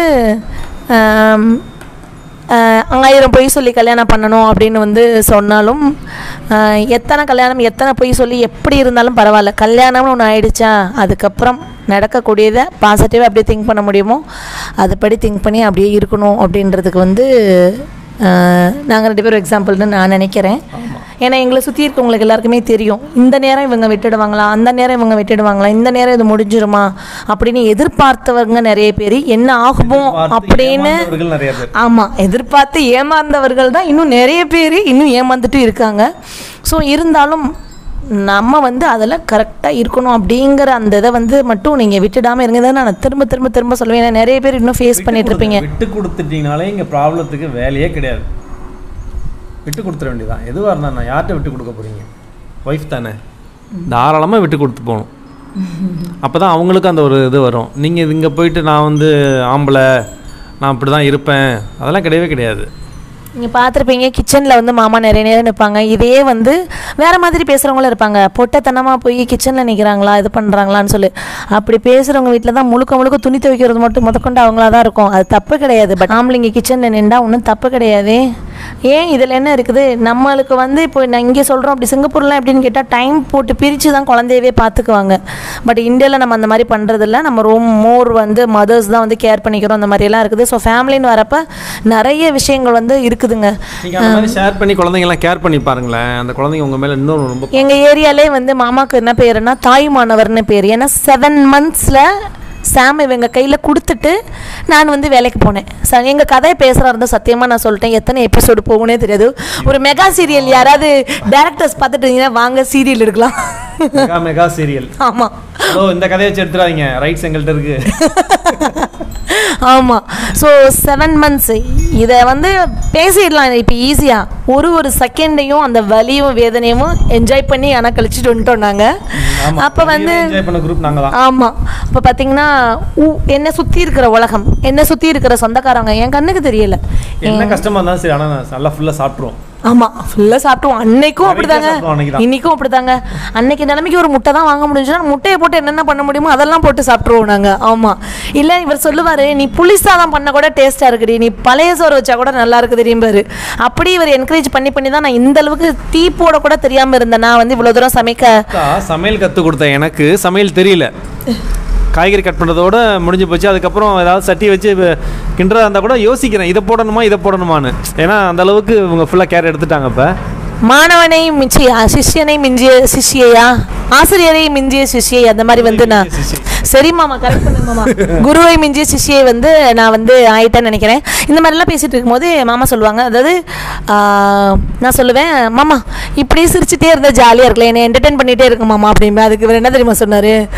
ஆயிரம் பொய் சொல்லி கல்யாணம் பண்ணணும் அப்படின்னு வந்து சொன்னாலும், எத்தனை கல்யாணம் எத்தனை பொய் சொல்லி எப்படி இருந்தாலும் பரவாயில்ல, கல்யாணம்னு ஒன்று ஆயிடுச்சா அதுக்கப்புறம் நடக்கக்கூடியதை பாசிட்டிவாக அப்படியே திங்க் பண்ண முடியுமோ அதுபடி திங்க் பண்ணி அப்படியே இருக்கணும் அப்படின்றதுக்கு வந்து நாங்கள் ரெண்டு பேரும் எக்ஸாம்பிள்னு நான் நினைக்கிறேன். ஏன்னா எங்களை சுற்றி இருக்கவங்களுக்கு எல்லாருக்குமே தெரியும், இந்த நேரம் இவங்க விட்டுடுவாங்களா, அந்த நேரம் இவங்க விட்டுடுவாங்களா, இந்த நேரம் இது முடிஞ்சிருமா அப்படின்னு எதிர்பார்த்தவங்க நிறைய பேர். என்ன ஆகுமோ அப்படின்னு ஆமாம் எதிர்பார்த்து ஏமாந்தவர்கள் தான் இன்னும் நிறைய பேர் இன்னும் ஏமாந்துட்டு இருக்காங்க. ஸோ இருந்தாலும் நம்ம வந்து அதில் கரெக்டாக இருக்கணும் அப்படிங்கிற அந்த இதை வந்து மட்டும் நீங்கள் விட்டுடாமல் இருங்க. இதை நான் திரும்ப திரும்ப திரும்ப சொல்லுவேன். ஏன்னா நிறைய பேர் இன்னும் ஃபேஸ் பண்ணிட்டு இருப்பீங்க. விட்டு கொடுத்துட்டீங்கனாலே இங்கே ப்ராப்ளத்துக்கு வேலையே கிடையாது. விட்டு கொடுத்துட வேண்டியதான். எதுவாக இருந்தால் நான் யார்கிட்ட விட்டு கொடுக்க போகிறீங்க? ஒய்ஃப் தானே, தாராளமாக விட்டு கொடுத்து போகணும். அப்போ தான் அவங்களுக்கு அந்த ஒரு இது வரும். நீங்கள் இங்கே போயிட்டு நான் வந்து ஆம்பளை, நான் இப்படி தான் இருப்பேன், அதெல்லாம் கிடையவே கிடையாது. நீங்கள் பார்த்துருப்பீங்க, கிச்சனில் வந்து மாமா நிறைய நேரம் நிற்பாங்க. இதே வந்து வேறு மாதிரி பேசுகிறவங்களும் இருப்பாங்க. பொட்டத்தனமாக போய் கிச்சனில் நிற்கிறாங்களா, இது பண்ணுறாங்களான்னு சொல்லி அப்படி பேசுகிறவங்க வீட்டில் தான் முழுக்க முழுக்க துணி துவைக்கிறது மட்டும் முதற்கொண்டு அவங்களா தான் இருக்கும். அது தப்பு கிடையாது. பட் ஆம்பளைங்க கிச்சனில் நின்றா ஒன்றும் தப்பு கிடையாது. ஏன் இதில் என்ன இருக்குது, நம்மளுக்கு வந்து இப்போ நான் இங்கே சொல்கிறோம் அப்படி சிங்கப்பூர்லாம் எப்படின்னு கேட்டால் டைம் போட்டு பிரித்து தான் குழந்தையவே பார்த்துக்குவாங்க. பட் இந்தியாவில் நம்ம அந்த மாதிரி பண்ணுறதில்ல. நம்ம ரொம்ப மோர் வந்து மதர்ஸ் தான் வந்து கேர் பண்ணிக்கிறோம். அந்த மாதிரியெல்லாம் இருக்குது. ஸோ ஃபேமிலின்னு வரப்போ நிறைய விஷயங்கள் வந்து இருக்குதுங்க. நீங்கள் ஷேர் பண்ணி குழந்தைங்கலாம் கேர் பண்ணி பாருங்களேன். அந்த குழந்தைங்க உங்கள் மேலே இன்னும் ரொம்ப. எங்கள் ஏரியாலே வந்து மாமாவுக்கு என்ன பேருன்னா தாய்மானவர்னு பேர். ஏன்னா செவன் மந்த்ஸில் சாம் இவங்க கையில் கொடுத்துட்டு நான் வந்து வேலைக்கு போனேன். ச எங்கள் கதையை பேசுகிறா இருந்தால் சத்தியமாக நான் சொல்லிட்டேன், எத்தனை எபிசோடு போகுனே தெரியாது. ஒரு மெகா சீரியல் யாராவது டேரக்டர்ஸ் பார்த்துட்டு இருந்தீங்கன்னா வாங்க சீரியல் எடுக்கலாம். Mega mega serial. ஆமாம். ஓ இந்த கதையை வச்சு எடுத்துறாதீங்க, ரைட்ஸ் எங்கள்கிட்ட இருக்கு. ஆமாம். ஸோ செவன் மந்த்ஸ் இதை வந்து பேசிடலாம் இப்போ ஈஸியாக. ஒரு ஒரு செகண்டையும் அந்த வலியும் வேதனையும் என்ஜாய் பண்ணி ஆனால் கழிச்சுட்டு வந்துட்டோம் நாங்கள். அப்போ வந்து ஆமாம். அப்போ பார்த்தீங்கன்னா என்னை சுற்றி இருக்கிற உலகம், என்னை சுற்றி இருக்கிற சொந்தக்காரங்க என் கண்ணுக்கு தெரியல. என்ன கஷ்டமாக இருந்தாலும் சரி, ஆனால் நல்லா ஃபுல்லாக சாப்பிட்ருவோம். ஆமாம் ஃபுல்லாக சாப்பிடுவோம். அன்னைக்கும் அப்படிதாங்க, இன்னைக்கும் அப்படிதாங்க. அன்னைக்கு நிலைமைக்கு ஒரு முட்டை தான் வாங்க முடிஞ்சுன்னா முட்டையை போட்டு என்னென்ன பண்ண முடியுமோ அதெல்லாம் போட்டு சாப்பிட்ருவோம் நாங்கள். ஆமாம். இல்லை இவர் சொல்லுவார், நீ புளிசாதம் பண்ண கூட டேஸ்ட்டாக இருக்குடி, நீ பழைய சோறு வச்சா கூட நல்லா இருக்குது தெரியும்பாரு. அப்படி இவர் என்கரேஜ் பண்ணி பண்ணி தான் நான் இந்த அளவுக்கு டீ போட கூட தெரியாமல் இருந்தேன். நான் வந்து இவ்வளோ தூரம் சமைக்க சமையல் கற்றுக் கொடுத்தேன். எனக்கு சமையல் தெரியல, காய்கறி கட் பண்ணுறதோட முடிஞ்சு போச்சு. அதுக்கப்புறம் ஏதாவது சட்டி வச்சு கிண்டுறதா இருந்தால் கூட யோசிக்கிறேன், இதை போடணுமா இதை போடணுமான்னு. ஏன்னா அந்த அளவுக்கு இவங்க ஃபுல்லாக கேர் எடுத்துட்டாங்க. இப்போ மாணவனை மிஞ்சிய சிஷ்யனை மிஞ்சிய சிஷ்யையா, ஆசிரியரை மிஞ்சிய சிஷ்யை, அந்த மாதிரி வந்து நான் சரி மாமா கரெக்ட் பண்ணு மாமா, குருவை மிஞ்சிய சிஷ்யை வந்து நான் வந்து ஆயிட்டேன்னு நினைக்கிறேன். இந்த மாதிரிலாம் பேசிகிட்டு இருக்கும்போது மாமா சொல்லுவாங்க, அதாவது நான் சொல்லுவேன், மாமா இப்படியே சிரிச்சுட்டே இருந்தால் ஜாலியாக இருக்கல, என்னை என்டர்டெயின் பண்ணிகிட்டே இருக்கு மாமா அப்படின்பேன். அதுக்கு இவர் என்ன தெரியுமா சொன்னார்,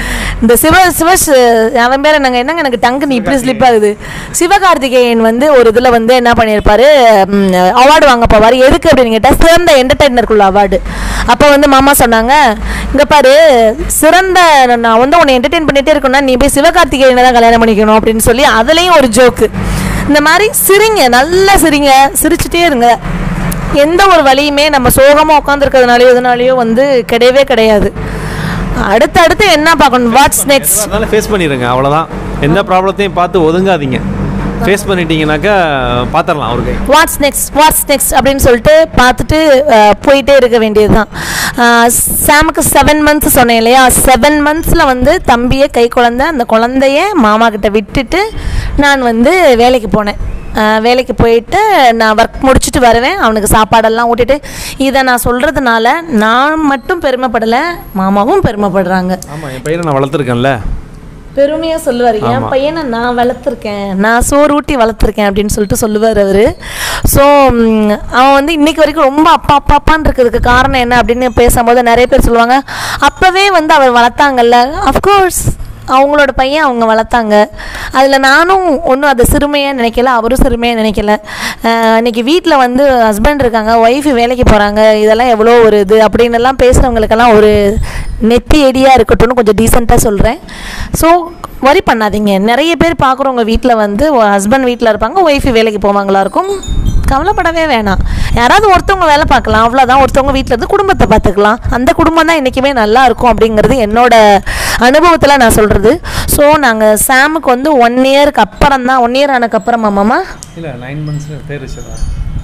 இந்த சிவ சிவ அவன் பேர் என்னங்க என்னங்க எனக்கு டங்கு நீ இப்படி ஸ்லிப் ஆகுது. சிவகார்த்திகேயன் வந்து ஒரு இதில் வந்து என்ன பண்ணியிருப்பாரு, அவார்டு வாங்க போவார். எதுக்கு அப்படின்னு கேட்டால் சிறந்த என்டர்டைனருக்குள்ள அவார்டு. அப்போ வந்து மாமா சொன்னாங்க, இங்கே பாரு சிறந்த நான் வந்து உன்னை என்டர்டெயின் பண்ணிகிட்டே இருக்கணும்னா நீ போய் சிவகார்த்திகேயனை தான் கல்யாணம் பண்ணிக்கணும் அப்படின்னு சொல்லி அதுலேயும் ஒரு ஜோக்கு. இந்த மாதிரி சிரிங்க, நல்லா சிரிங்க, சிரிச்சுட்டே இருங்க. எந்த ஒரு வழியுமே நம்ம சோகமாக உட்காந்துருக்கிறதுனாலையோ இதனாலேயோ வந்து கிடையவே கிடையாது. அடுத்து அடுத்து என்ன பார்க்கணும், வாட்ஸ் நெக்ஸ்ட் அதனால ஃபேஸ் பண்ணிடுங்க, அவ்வளோதான். எந்த ப்ராப்ளத்தையும் பார்த்து ஒதுங்காதீங்க. ஃபேஸ் பண்ணிட்டீங்கன்னாக்கா பார்த்துடலாம் அவருக்கு. வாட்ஸ் நெக்ஸ்ட் வாட்ஸ் நெக்ஸ்ட் அப்படின்னு சொல்லிட்டு பார்த்துட்டு போயிட்டே இருக்க வேண்டியது தான். சாமுக்கு செவன் மந்த்ஸ் சொன்னேன் இல்லையா, செவன் மந்த்ஸில் வந்து தம்பியை கை குழந்தை, அந்த குழந்தைய மாமா கிட்ட விட்டுட்டு நான் வந்து வேலைக்கு போனேன். வேலைக்கு போயிட்டு நான் ஒர்க் முடிச்சுட்டு வருவேன், அவனுக்கு சாப்பாடெல்லாம் ஊட்டிட்டு. இதை நான் சொல்கிறதுனால நான் மட்டும் பெருமைப்படலை, மாமாவும் பெருமைப்படுறாங்க. ஆமாம், என் பையனை நான் வளர்த்துருக்கேன்ல, பெருமையாக சொல்லுவார், என் பையனை நான் வளர்த்துருக்கேன், நான் சோறு ஊட்டி வளர்த்துருக்கேன் அப்படின்னு சொல்லிட்டு சொல்லுவார் அவர். ஸோ அவன் வந்து இன்றைக்கி வரைக்கும் ரொம்ப அப்பா அப்பா அப்பான்னு இருக்கிறதுக்கு காரணம் என்ன அப்படின்னு பேசும்போது நிறைய பேர் சொல்லுவாங்க, அப்போவே வந்து அவர் வளர்த்தாங்கல்ல. அஃப்கோர்ஸ் அவங்களோட பையன் அவங்க வளர்த்தாங்க. அதில் நானும் ஒன்றும் அதை சிறுமையாக நினைக்கல, அவரும் சிறுமையாக நினைக்கல. இன்றைக்கி வீட்டில் வந்து ஹஸ்பண்ட் இருக்காங்க, ஒய்ஃபு வேலைக்கு போகிறாங்க, இதெல்லாம் எவ்வளோ ஒரு இது அப்படின்னு எல்லாம் பேசுகிறவங்களுக்கெல்லாம் ஒரு நெத்தி எடியாக இருக்கட்டும்னு கொஞ்சம் டீசெண்டாக சொல்கிறேன். ஸோ வரி பண்ணாதீங்க. நிறைய பேர் பார்க்குறவங்க வீட்டில் வந்து ஹஸ்பண்ட் வீட்டில் இருப்பாங்க, ஒய்ஃபு வேலைக்கு போவாங்களா இருக்கும். கவலைப்படவே வேணாம், யாராவது ஒருத்தவங்க வேலை பார்க்கலாம், அவ்வளோதான். ஒருத்தவங்க வீட்டில் இருந்து குடும்பத்தை பார்த்துக்கலாம், அந்த குடும்பம் தான் என்றைக்குமே நல்லா இருக்கும் அப்படிங்கிறது என்னோட அனுபவத்தில் நான் சொல்கிறது. ஸோ நாங்கள் சாமுக்கு வந்து ஒன் இயருக்கு அப்புறம் தான், ஒன் இயர் ஆனதுக்கப்புறம் மாமா இல்லை நைன் மந்த்ஸில் பேர் வச்சதா,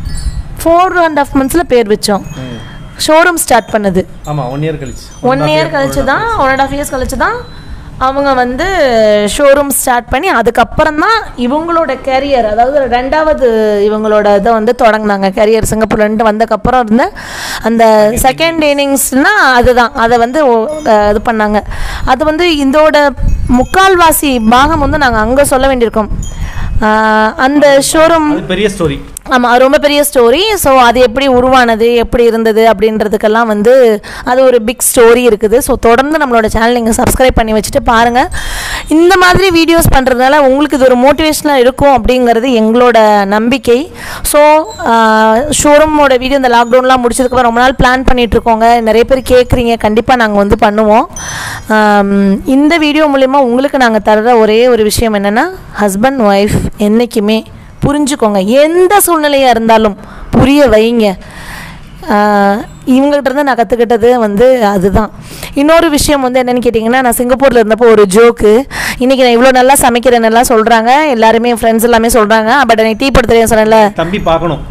ஃபோர் அண்ட் ஆஃப் மந்த்ஸில் பேர் வச்சோம். ஷோரூம் ஸ்டார்ட் பண்ணது ஆமாம் ஒன் இயர் கழிச்சு, ஒன் இயர் கழிச்சு தான், ஒன் அண்ட் ஆஃப் இயர்ஸ் கழிச்சு தான் அவங்க வந்து ஷோரூம் ஸ்டார்ட் பண்ணி அதுக்கப்புறம் தான் இவங்களோட கேரியர், அதாவது ரெண்டாவது இவங்களோட இதை வந்து தொடங்கினாங்க. கேரியர் சிங்கப்பூர்லேருந்து வந்ததுக்கப்புறம் இருந்த அந்த செகண்ட் இன்னிங்ஸ்னால் அதுதான், அதை வந்து இது பண்ணாங்க. அது வந்து இதோட முக்கால்வாசி பாகம் வந்து நாங்கள் அங்கே சொல்ல வேண்டியிருக்கோம். அந்த ஷோரூம் பெரிய ஸ்டோரி. ஆமாம், ரொம்ப பெரிய ஸ்டோரி. ஸோ அது எப்படி உருவானது, எப்படி இருந்தது அப்படின்றதுக்கெல்லாம் வந்து அது ஒரு பிக் ஸ்டோரி இருக்குது. ஸோ தொடர்ந்து நம்மளோட சேனல் நீங்கள் சப்ஸ்கிரைப் பண்ணி வச்சுட்டு பாருங்கள். இந்த மாதிரி வீடியோஸ் பண்ணுறதுனால உங்களுக்கு இது ஒரு மோட்டிவேஷனாக இருக்கும் அப்படிங்கிறது எங்களோட நம்பிக்கை. ஸோ ஷோரூமோட வீடியோ இந்த லாக்டவுன்லாம் முடிச்சதுக்கப்புறம் ரொம்ப நாள் பிளான் பண்ணிகிட்ருக்கோங்க, நிறைய பேர் கேட்குறீங்க, கண்டிப்பாக நாங்கள் வந்து பண்ணுவோம். இந்த வீடியோ மூலிமா உங்களுக்கு நாங்கள் தர்ற ஒரே ஒரு விஷயம் என்னென்னா, ஹஸ்பண்ட் ஒய்ஃப் என்றைக்குமே புரிஞ்சுக்கோங்க, எந்த சூழ்நிலையாக இருந்தாலும் புரிய வைங்க. இவங்ககிட்ட இருந்து நான் கற்றுக்கிட்டது வந்து அதுதான். இன்னொரு விஷயம் வந்து என்னென்னு கேட்டிங்கன்னா, நான் சிங்கப்பூரில் இருந்தப்போ ஒரு ஜோக்கு, இன்றைக்கி நான் இவ்வளோ நல்லா சமைக்கிறேன்னு எல்லாம் சொல்கிறாங்க, எல்லாருமே என் ஃப்ரெண்ட்ஸ் எல்லாமே சொல்கிறாங்க. பட் எனக்கு டீ போட்டு தெரியும் சொன்னேன்ல, தம்பி பார்க்கணும்.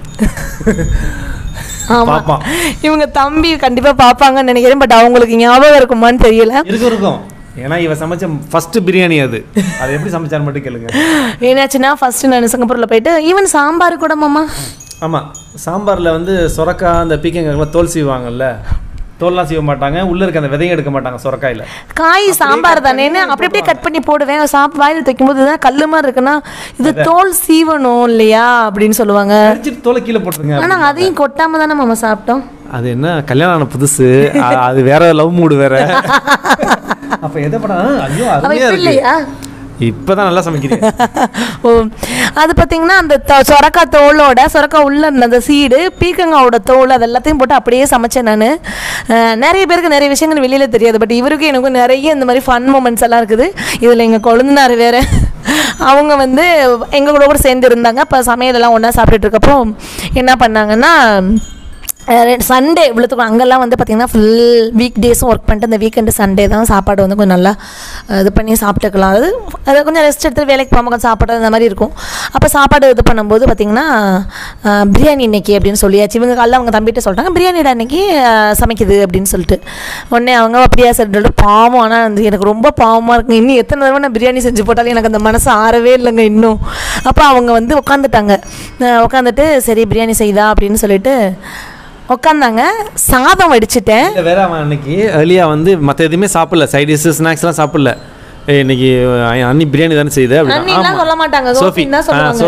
ஆமாம், இவங்க தம்பி கண்டிப்பாக பார்ப்பாங்கன்னு நினைக்கிறேன். பட் அவங்களுக்கு ஞாபகம் இருக்குமான்னு தெரியல. இருக்கும் இருக்கும் ஏன்னா இவ சமைச்ச ஃபர்ஸ்ட் பிரியாணி அது அது எப்படி சமைச்சான்னு மட்டும் கேளுங்க. ஏன்னாச்சுன்னா ஃபர்ஸ்ட் நான் சிங்கப்பூரில் போயிட்டு ஈவன் சாம்பார் கூட மாமா, ஆமாம் சாம்பாரில் வந்து சொரக்காய் அந்த பீக்கங்காய்லாம் தோல் சீவாங்கல்ல, தோல்லாம் சீவ மாட்டாங்க, உள்ளே இருக்க அந்த விதையும் எடுக்க மாட்டாங்க சொரக்காயில். காய் சாம்பார் தானேன்னு அப்படி அப்படியே கட் பண்ணி போடுவேன். சாப்பிட்டு வாயில் தைக்கும்போது தான் கல் மாதிரி இருக்குன்னா இது தோல் சீவணும் இல்லையா அப்படின்னு சொல்லுவாங்க. தோலை கீழே போட்டுருங்க. ஆனால் அதையும் கொட்டாமல் தானே மாமா சாப்பிட்டோம். அது என்ன கல்யாணம் ஆன புதுசு, அது வேற லவ் மூடு வேற. அப்ப எதை படம் ஐயோ அருமையா இருக்கு, இப்பதான் நல்லா சமைக்கிறேன். ஓ அது பார்த்தீங்கன்னா அந்த சொரக்காய் தோலோட சொரக்காய் உள்ள இருந்த அந்த சீடு, பீக்கங்காவோட தோல், அது எல்லாத்தையும் போட்டு அப்படியே சமைச்சேன் நான். நிறைய பேருக்கு நிறைய விஷயங்கள் வெளியில் தெரியாது, பட் இவருக்கு எனக்கும் நிறைய இந்த மாதிரி ஃபன் மூமெண்ட்ஸ் எல்லாம் இருக்குது. இதில் எங்கள் கொழுந்தனார் வேறு, அவங்க வந்து எங்கள் கூட கூட சேர்ந்து இருந்தாங்க. இப்போ சமையலெல்லாம் ஒன்றா சாப்பிட்டுட்டு இருக்கப்போ என்ன பண்ணாங்கன்னா, சண்டே இவ்வளோத்துக்கும் அங்கெல்லாம் வந்து பார்த்திங்கன்னா ஃபுல் வீக் டேஸும் ஒர்க் பண்ணிட்டு அந்த வீக்கெண்டு சண்டே தான் சாப்பாடு வந்து கொஞ்சம் நல்லா இது பண்ணி சாப்பிட்டுக்கலாம். அது அதை கொஞ்சம் ரெஸ்ட் எடுத்துகிட்டு வேலைக்கு போகாமல் கொஞ்சம் சாப்பாடு அந்த மாதிரி இருக்கும். அப்போ சாப்பாடு இது பண்ணும்போது பார்த்திங்கன்னா பிரியாணி இன்றைக்கி அப்படின்னு சொல்லியாச்சு. இவங்க காலைல அவங்க தம்பிகிட்ட சொல்லிட்டாங்க, பிரியாணிடா இன்றைக்கி சமைக்குது அப்படின்னு சொல்லிட்டு. உடனே அவங்க அப்படியா சொல்லிட்டு பாவம், ஆனால் வந்து எனக்கு ரொம்ப பாவமாக இருக்குங்க, இன்னும் எத்தனை தடவை நான் பிரியாணி செஞ்சு போட்டாலும் எனக்கு அந்த மனசு ஆறவே இல்லைங்க இன்னும். அப்போ அவங்க வந்து உட்காந்துட்டாங்க, உட்காந்துட்டு சரி பிரியாணி செய்தா அப்படின்னு சொல்லிட்டு உட்காந்தாங்க. சாதம் வடிச்சிட்டேன் வேற. அவன் அன்னைக்கு ஏர்லியா வந்து மற்ற எதுவுமே சாப்பிடல, சைட் டிஷ் ஸ்நாக்ஸ்லாம் சாப்பிடல. இன்னைக்கு அன்னி பிரியாணி தானே செய்யுது அப்படின்னு சொல்ல மாட்டாங்க. சோஃபி சோஃபி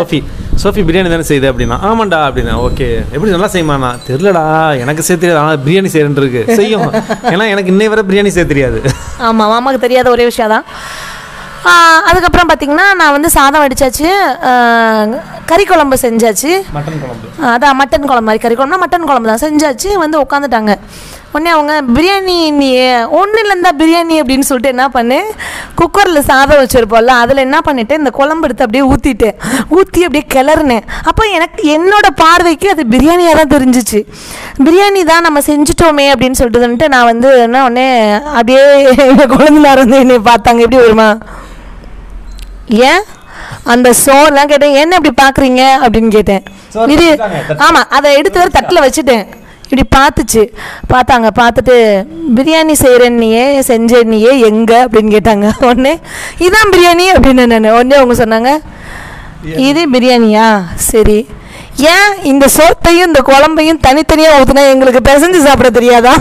சோஃபி பிரியாணி தானே செய்யுது அப்படின்னா ஆமாண்டா அப்படின்னா ஓகே எப்படி நல்லா செய்யுமாண்ணா தெரிலடா எனக்கு செய்ய தெரியாது ஆனால் பிரியாணி செய்யறேன் இருக்கு செய்யும் ஏன்னா எனக்கு இன்னை வரை பிரியாணி செய்ய தெரியாது. ஆமாம் மாமாவுக்கு தெரியாத ஒரே விஷயம் தான். அதுக்கப்புறம் பார்த்திங்கன்னா நான் வந்து சாதம் வடித்தாச்சு, கறி குழம்பு செஞ்சாச்சு, மட்டன் குழம்பு அதான் மட்டன் குழம்பு மாதிரி கறி குழம்புனா மட்டன் குழம்பு தான் செஞ்சாச்சு. வந்து உட்காந்துட்டாங்க. உடனே அவங்க பிரியாணி நீ ஒன்றும் இல்லைந்தா பிரியாணி அப்படின்னு சொல்லிட்டு என்ன பண்ணேன், குக்கரில் சாதம் வச்சுருப்போம்ல அதில் என்ன பண்ணிவிட்டேன் இந்த குழம்பு எடுத்து அப்படியே ஊற்றிட்டேன். ஊற்றி அப்படியே கிளறினேன். அப்போ எனக்கு என்னோடய பார்வைக்கு அது பிரியாணியாக தான் தெரிஞ்சிச்சு. பிரியாணி தான் நம்ம செஞ்சுட்டோமே அப்படின்னு சொல்லிட்டு வந்துட்டு நான் வந்து என்ன உடனே அப்படியே எங்கள் குழந்தைனார் வந்து என்னை பார்த்தாங்க எப்படி வருமா ஏன் அந்த சோறுலாம் கேட்டேன், என்ன இப்படி பார்க்குறீங்க அப்படின்னு கேட்டேன். இது ஆமாம் அதை எடுத்து வர தட்டில் வச்சுட்டேன். இப்படி பார்த்துச்சு, பார்த்தாங்க. பார்த்துட்டு பிரியாணி செய்கிறேன்னியே செஞ்சேன்னியே எங்கே அப்படின்னு கேட்டாங்க. உடனே இதான் பிரியாணி அப்படின்னு நான் உடனே அவங்க சொன்னாங்க இது பிரியாணியா சரி ஏன் இந்த சோத்தையும் இந்த குழம்பையும் தனித்தனியாக ஊற்றுனா எங்களுக்கு பிசைஞ்சு சாப்பிட தெரியாதா,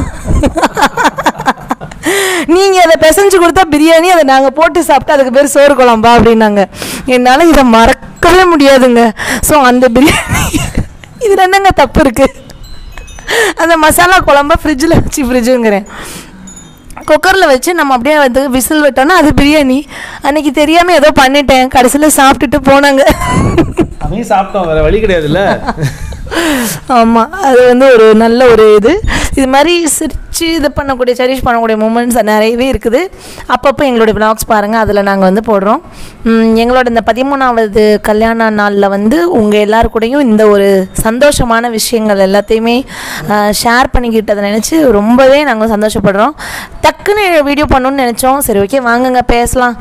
நீங்கள் அதை பிசைஞ்சு கொடுத்தா பிரியாணி, அதை நாங்கள் போட்டு சாப்பிட்டா அதுக்கு பேர் சோறு குழம்பா அப்படின்னாங்க. என்னால் இதை மறக்கவே முடியாதுங்க. ஸோ அந்த பிரியாணி இதில் என்னங்க தப்பு இருக்குது, அந்த மசாலா குழம்பா ஃப்ரிட்ஜில் வச்சு ஃப்ரிட்ஜுங்கிறேன் குக்கரில் வச்சு நம்ம அப்படியே வந்து விசில் விட்டோன்னா அது பிரியாணி. அன்றைக்கி தெரியாமல் ஏதோ பண்ணிட்டேன், கடைசியில் சாப்பிட்டுட்டு போனாங்க. அதையும் சாப்பிட்டோம், வேறு வழி கிடையாதுல்ல. ஆமாம் அது வந்து ஒரு நல்ல ஒரு இது இது மாதிரி சிரித்து இது பண்ணக்கூடிய செரிஷ் பண்ணக்கூடிய மூமெண்ட்ஸ் நிறையவே இருக்குது. அப்பப்போ எங்களுடைய விளாக்ஸ் பாருங்கள், அதில் நாங்கள் வந்து போடுறோம். எங்களோட இந்த பதிமூணாவது கல்யாண நாளில் வந்து உங்கள் எல்லாருக்கூடையும் இந்த ஒரு சந்தோஷமான விஷயங்கள் எல்லாத்தையுமே ஷேர் பண்ணிக்கிட்டதை நினச்சி ரொம்பவே நாங்கள் சந்தோஷப்படுறோம். டக்குன்னு வீடியோ பண்ணணும்னு நினச்சோம். சரி ஓகே வாங்குங்க பேசலாம்.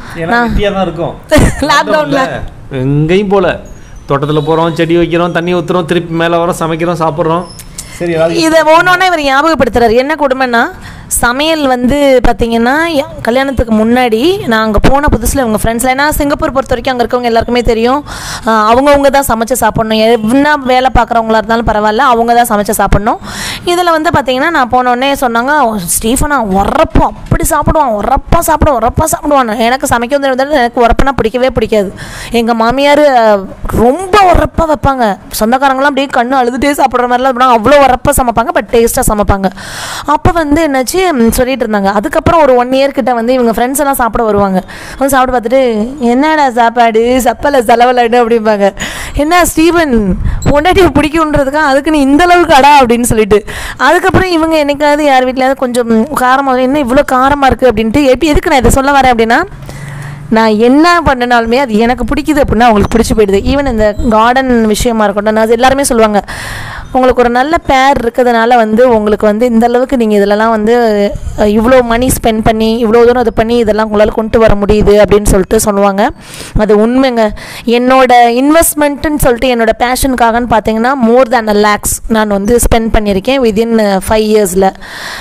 லாக்டவுனில் எங்கேயும் போல தோட்டத்தில் போகிறோம், செடி வைக்கிறோம், தண்ணி ஊற்றுறோம், திருப்பி மேலே வரோம், சமைக்கிறோம், சாப்பிட்றோம். சரி இதை ஒன்றொன்னா இவர் ஞாபகப்படுத்துறாரு. என்ன கொடுமைன்னா சமையல் வந்து பார்த்திங்கன்னா கல்யாணத்துக்கு முன்னாடி நான் அங்கே போன புதுசில் இவங்க ஃப்ரெண்ட்ஸில், ஏன்னா சிங்கப்பூர் பொறுத்த வரைக்கும் அங்கே இருக்கவங்க எல்லாருக்குமே தெரியும் அவங்கவுங்க தான் சமைச்சு சாப்பிட்ணும். என்ன வேலை பார்க்குறவங்களா இருந்தாலும் பரவாயில்ல, அவங்க தான் சமைச்சு சாப்பிட்ணும். இதில் வந்து பார்த்திங்கன்னா நான் போனோடனே சொன்னாங்க ஸ்டீஃபனா உரப்போ அப்படி சாப்பிடுவான், உரப்பாக சாப்பிடுவோம் உரப்பாக சாப்பிடுவான். எனக்கு சமைக்க வந்து எனக்கு உரப்புனா பிடிக்கவே பிடிக்காது. எங்கள் மாமியார் ரொம்ப உரப்பாக வைப்பாங்க, சொந்தக்காரங்களாம் அப்படியே கண்ணு அழுதுகிட்டே சாப்பிட்ற மாதிரிலாம் இருப்பாங்க. அவ்வளோ உரப்பாக சமைப்பாங்க, பட் டேஸ்ட்டாக சமைப்பாங்க. அப்போ வந்து என்னாச்சு சொல்லிட்டு இருந்தாங்க. அதுக்கப்புறம் ஒரு ஒன் இயர் கிட்ட வந்து இவங்க ஃப்ரெண்ட்ஸ் எல்லாம் சாப்பிட வருவாங்க. வந்து சாப்பிட்டு பார்த்துட்டு என்னடா சாப்பாடு சப்பலை செலவலாடு அப்படிம்பாங்க. என்ன ஸ்டீவன் பொண்டாட்டி பிடிக்குன்றதுக்காக அதுக்கு நீ இந்த அளவுக்கு அடா அப்படின்னு சொல்லிட்டு, அதுக்கப்புறம் இவங்க என்னைக்காவது யார் வீட்டிலாவது கொஞ்சம் காரமாக என்ன இவ்வளோ காரமாக இருக்குது அப்படின்ட்டு எப்படி எதுக்கு நான் இதை சொல்ல வரேன் அப்படின்னா நான் என்ன பண்ணினாலுமே அது எனக்கு பிடிக்குது அப்படின்னா அவங்களுக்கு பிடிச்சி போயிடுது. ஈவன் இந்த கார்டன் விஷயமா இருக்கட்டும், நான் எல்லாருமே சொல்லுவாங்க உங்களுக்கு ஒரு நல்ல பேர் இருக்கிறதுனால வந்து உங்களுக்கு வந்து இந்த அளவுக்கு நீங்கள் இதிலலாம் வந்து இவ்வளோ மணி ஸ்பெண்ட் பண்ணி இவ்வளோ தூரம் இது பண்ணி இதெல்லாம் உங்களால் கொண்டு வர முடியுது அப்படின்னு சொல்லிட்டு சொல்லுவாங்க. அது உண்மைங்க. என்னோட இன்வெஸ்ட்மெண்ட்டுன்னு சொல்லிட்டு என்னோட பேஷனுக்காகன்னு பார்த்தீங்கன்னா மோர் தேன் அ லேக்ஸ் நான் வந்து ஸ்பெண்ட் பண்ணியிருக்கேன் வித்தின் ஃபைவ் இயர்ஸில்.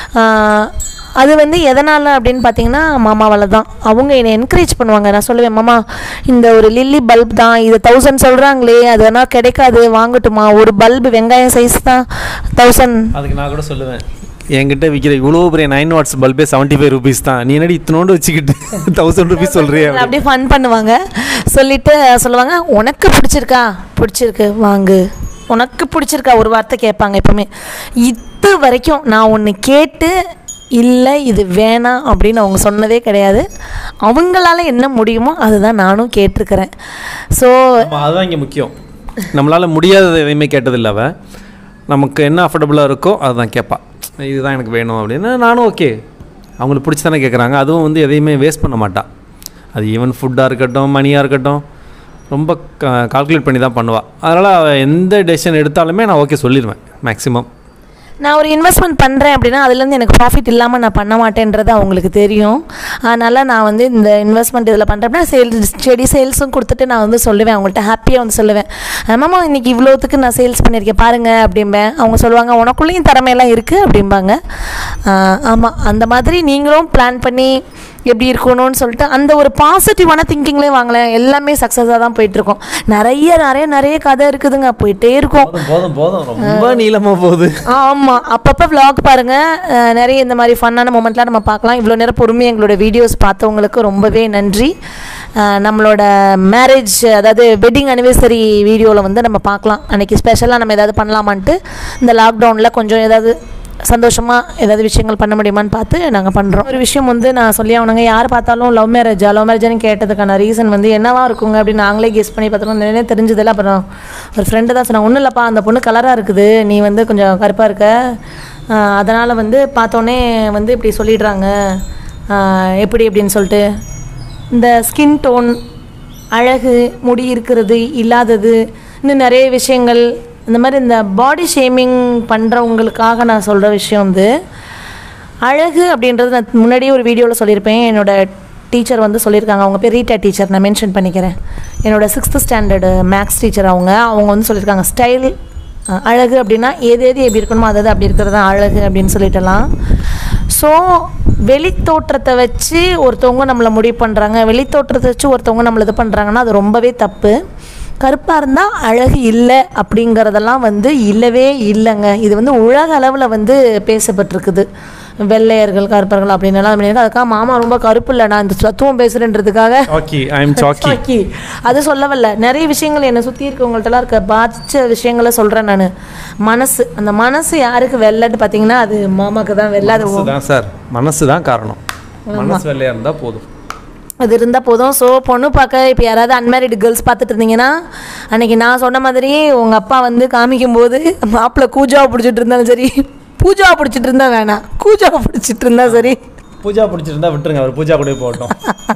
அது வந்து எதனால் அப்படின்னு பார்த்தீங்கன்னா மாமாவால் தான். அவங்க என்னை என்கரேஜ் பண்ணுவாங்க. நான் சொல்லுவேன் மாமா இந்த ஒரு லில்லி பல்ப் தான் இது தௌசண்ட் சொல்கிறாங்களே அது வேணால் கிடைக்காது வாங்கட்டுமா, ஒரு பல்பு வெங்காயம் சைஸ் தான் தௌசண்ட். அதுக்கு நான் கூட சொல்லுவேன் என்கிட்ட விற்கிற இவ்வளோ பெரிய நைன் வாட்ஸ் பல்பே செவன்ட்டி ஃபைவ் ருபீஸ் தான், நீ என்னடி இத்தனோண்டு வச்சுக்கிட்டு தௌசண்ட் ருபீஸ் சொல்கிறேன் அப்படியே ஃபன் பண்ணுவாங்க. சொல்லிட்டு சொல்லுவாங்க உனக்கு பிடிச்சிருக்கா பிடிச்சிருக்கு வாங்கு, உனக்கு பிடிச்சிருக்கா ஒரு வார்த்தை கேட்பாங்க எப்பவுமே. இது வரைக்கும் நான் ஒன்று கேட்டு இல்லை இது வேணாம் அப்படின்னு அவங்க சொன்னதே கிடையாது. அவங்களால என்ன முடியுமோ அதுதான் நானும் கேட்டிருக்கிறேன். ஸோ அதுதான் இங்கே முக்கியம். நம்மளால் முடியாதது எதையுமே கேட்டதில்லை. அவள் நமக்கு என்ன அஃபோர்டபுளாக இருக்கோ அதுதான் கேட்பா. இதுதான் எனக்கு வேணும் அப்படின்னா நானும் ஓகே அவங்களுக்கு பிடிச்சி தானே கேட்குறாங்க. அதுவும் வந்து எதையுமே வேஸ்ட் பண்ண மாட்டாள். அது ஈவன் ஃபுட்டாக இருக்கட்டும் மணியாக இருக்கட்டும் ரொம்ப கால்குலேட் பண்ணி தான் பண்ணுவாள். அதனால் அவள் எந்த டெசிஷன் எடுத்தாலுமே நான் ஓகே சொல்லிடுவேன் மேக்ஸிமம். நான் ஒரு இன்வெஸ்ட்மெண்ட் பண்ணுறேன் அப்படின்னா அதுலேருந்து எனக்கு ப்ராஃபிட் இல்லாமல் நான் பண்ண மாட்டேன்றது அவங்களுக்கு தெரியும். அதனால் நான் வந்து இந்த இன்வெஸ்ட்மெண்ட் இதில் பண்ணுறேன் அப்படின்னா சேல்ஸ் செடி சேல்ஸும் கொடுத்துட்டு நான் வந்து சொல்லுவேன் அவங்கள்ட்ட ஹாப்பியாக வந்து சொல்லுவேன் ஆமாம்மா இன்றைக்கி இவ்வளோத்துக்கு நான் சேல்ஸ் பண்ணியிருக்கேன் பாருங்கள் அப்படிம்பேன். அவங்க சொல்லுவாங்க உனக்குள்ளேயும் திறமையெல்லாம் இருக்குது அப்படிம்பாங்க. ஆமாம் அந்த மாதிரி நீங்களும் பிளான் பண்ணி எப்படி இருக்கணும்னு சொல்லிட்டு அந்த ஒரு பாசிட்டிவான திங்கிங்லேயே வாங்கலாம். எல்லாமே சக்ஸஸாக தான் போயிட்டுருக்கோம். நிறைய நிறைய நிறைய கதை இருக்குதுங்க போயிட்டே இருக்கும். போதும் போதும் ரொம்ப நீளமாக போகுது. ஆமாம் அப்பப்போ விளாக் பாருங்கள், நிறைய இந்த மாதிரி ஃபன்னான மூமெண்ட்லாம் நம்ம பார்க்கலாம். இவ்வளோ நேரம் பொறுமையாக எங்களோட வீடியோஸ் பார்த்தவங்களுக்கு ரொம்பவே நன்றி. நம்மளோட மேரேஜ் அதாவது வெட்டிங் அனிவர்சரி வீடியோவில் வந்து நம்ம பார்க்கலாம். அன்றைக்கி ஸ்பெஷலாக நம்ம ஏதாவது பண்ணலாமான்ட்டு இந்த லாக்டவுனில் கொஞ்சம் ஏதாவது சந்தோஷமாக ஏதாவது விஷயங்கள் பண்ண முடியுமான்னு பார்த்து நாங்கள் பண்ணுறோம். ஒரு விஷயம் வந்து நான் சொல்லி அவனுங்க யார் பார்த்தாலும் லவ் மேரேஜா லவ் மேரேஜான்னு கேட்டதுக்கான ரீசன் வந்து என்னவா இருக்குங்க அப்படின்னு நாங்களே கெஸ் பண்ணி பார்த்தோம். நிறைய தெரிஞ்சதில்ல. அப்புறம் ஒரு ஃப்ரெண்டு தான் சொன்னாங்க, ஒன்றும் இல்லைப்பா அந்த பொண்ணு கலராக இருக்குது, நீ வந்து கொஞ்சம் கருப்பாக இருக்க, அதனால் வந்து பார்த்தோன்னே வந்து இப்படி சொல்லிடுறாங்க எப்படி அப்படின்னு சொல்லிட்டு. இந்த ஸ்கின் டோன், அழகு, முடி இருக்கிறது இல்லாதது, இன்னும் நிறைய விஷயங்கள் இந்த மாதிரி இந்த பாடி ஷேமிங் பண்ணுறவங்களுக்காக நான் சொல்கிற விஷயம் வந்து அழகு அப்படின்றது நான் முன்னாடியே ஒரு வீடியோவில் சொல்லியிருப்பேன். என்னோடய டீச்சர் வந்து சொல்லியிருக்காங்க, அவங்க பேர் ரீட்டா டீச்சர், நான் மென்ஷன் பண்ணிக்கிறேன். என்னோடய சிக்ஸ்த்து ஸ்டாண்டர்டு மேக்ஸ் டீச்சர் அவங்க அவங்க வந்து சொல்லியிருக்காங்க ஸ்டைல் அழகு அப்படின்னா எது எது எப்படி இருக்கணுமோ அதாவது அப்படி இருக்கிறது தான் அழகு அப்படின்னு சொல்லிட்டலாம். ஸோ வெளி தோற்றத்தை வச்சு ஒருத்தவங்க நம்மளை முடிவு பண்ணுறாங்க, வெளி தோற்றத்தை வச்சு ஒருத்தவங்க நம்மளை இது பண்ணுறாங்கன்னா அது ரொம்பவே தப்பு. கருப்பாக இருந்தால் அழகு இல்லை அப்படிங்கிறதெல்லாம் வந்து இல்லவே இல்லைங்க. இது வந்து உலக அளவில் வந்து பேசப்பட்டிருக்குது. வெள்ளையர்கள் கருப்பர்கள் அப்படின்னு எல்லாம் பண்ணியிருக்கேன். அதுக்காக மாமா ரொம்ப கருப்பு இல்லை, நான் இந்த தத்துவம் பேசுகிறேன்றதுக்காக சாக்கி அது சொல்லவில்லை. நிறைய விஷயங்கள் என்னை சுற்றி இருக்கவங்கள்ட்டலாம் இருக்க பாதித்த விஷயங்களை சொல்கிறேன் நான். மனசு, அந்த மனசு யாருக்கு வெள்ளைன்னு பார்த்தீங்கன்னா அது மாமாவுக்கு தான் வெள்ளை. அது சார் மனசு தான் காரணம். மனசு வெள்ளையாக இருந்தால் போதும், அது இருந்தால் போதும். ஸோ பொண்ணு பார்க்க இப்போ யாராவது அன்மேரிடு கேர்ள்ஸ் பார்த்துட்டு இருந்தீங்கன்னா அன்றைக்கி நான் சொன்ன மாதிரி உங்கள் அப்பா வந்து காமிக்கும்போது மாப்பிள்ளை கூஜாவை பிடிச்சிட்டு இருந்தாலும் சரி, பூஜாவை பிடிச்சிட்டு இருந்தா வேணாம், கூஜாவை பிடிச்சிட்டு இருந்தா சரி, பூஜா பிடிச்சிட்டு இருந்தா விட்டுருங்க, அவர் பூஜா கூட போட்டோம்.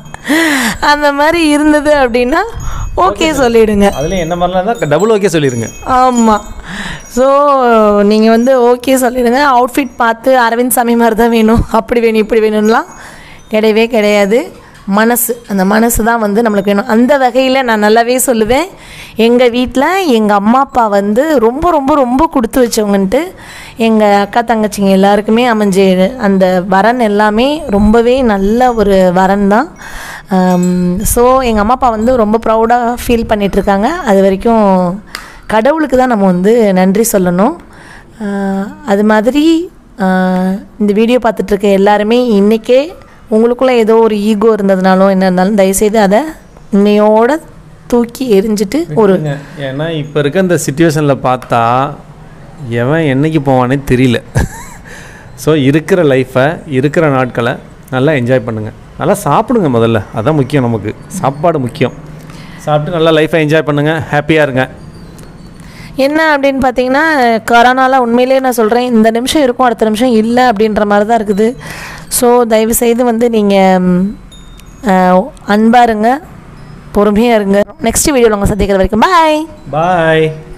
அந்த மாதிரி இருந்தது அப்படின்னா ஓகே சொல்லிவிடுங்க. அதில் என்ன மாதிரிலாம் தான் டபுள் ஓகே சொல்லிடுங்க. ஆமாம். ஸோ நீங்கள் வந்து ஓகே சொல்லிவிடுங்க. அவுட்ஃபிட் பார்த்து அரவிந்த் சாமி மாதிரி தான் வேணும், அப்படி வேணும் இப்படி வேணும்லாம் கிடையவே கிடையாது. மனசு, அந்த மனசு தான் வந்து நம்மளுக்கு வேணும். அந்த வகையில் நான் நல்லாவே சொல்லுவேன், எங்கள் வீட்டில் எங்கள் அம்மா அப்பா வந்து ரொம்ப ரொம்ப ரொம்ப கொடுத்து வச்சவங்கன்ட்டு. எங்கள் அக்கா தங்கச்சிங்க எல்லாருக்குமே அமைஞ்ச அந்த வரன் எல்லாமே ரொம்பவே நல்ல ஒரு வரன் தான். ஸோ எங்கள் அம்மா அப்பா வந்து ரொம்ப ப்ரௌடாக ஃபீல் பண்ணிகிட்ருக்காங்க. அது வரைக்கும் கடவுளுக்கு தான் நம்ம வந்து நன்றி சொல்லணும். அது மாதிரி இந்த வீடியோ பார்த்துட்ருக்க எல்லாருமே இன்றைக்கே உங்களுக்குள்ளே ஏதோ ஒரு ஈகோ இருந்ததுனாலும் என்ன இருந்தாலும் தயவுசெய்து அதை இன்னையோட தூக்கி எரிஞ்சிட்டு ஒரு, ஏன்னா இப்போ இருக்க இந்த சிச்சுவேஷனில் பார்த்தா எவன் என்னைக்கு போவானே தெரியல. ஸோ இருக்கிற லைஃப்பை இருக்கிற நாட்களை நல்லா என்ஜாய் பண்ணுங்கள், நல்லா சாப்பிடுங்க. முதல்ல அதுதான் முக்கியம், நமக்கு சாப்பாடு முக்கியம். சாப்பிட்டு நல்லா லைஃப்பை என்ஜாய் பண்ணுங்கள், ஹாப்பியாக இருங்க. என்ன அப்படின்னு பார்த்தீங்கன்னா கொரோனாவில் உண்மையிலே நான் சொல்கிறேன், இந்த நிமிஷம் இருக்கும் அடுத்த நிமிஷம் இல்லை அப்படின்ற மாதிரி தான் இருக்குது. ஸோ தயவுசெய்து வந்து நீங்கள் அன்பாக இருங்க, பொறுமையாக இருங்க. நெக்ஸ்ட் வீடியோவில் உங்களை சந்திக்கிற வரைக்கும் பாய் பாய்.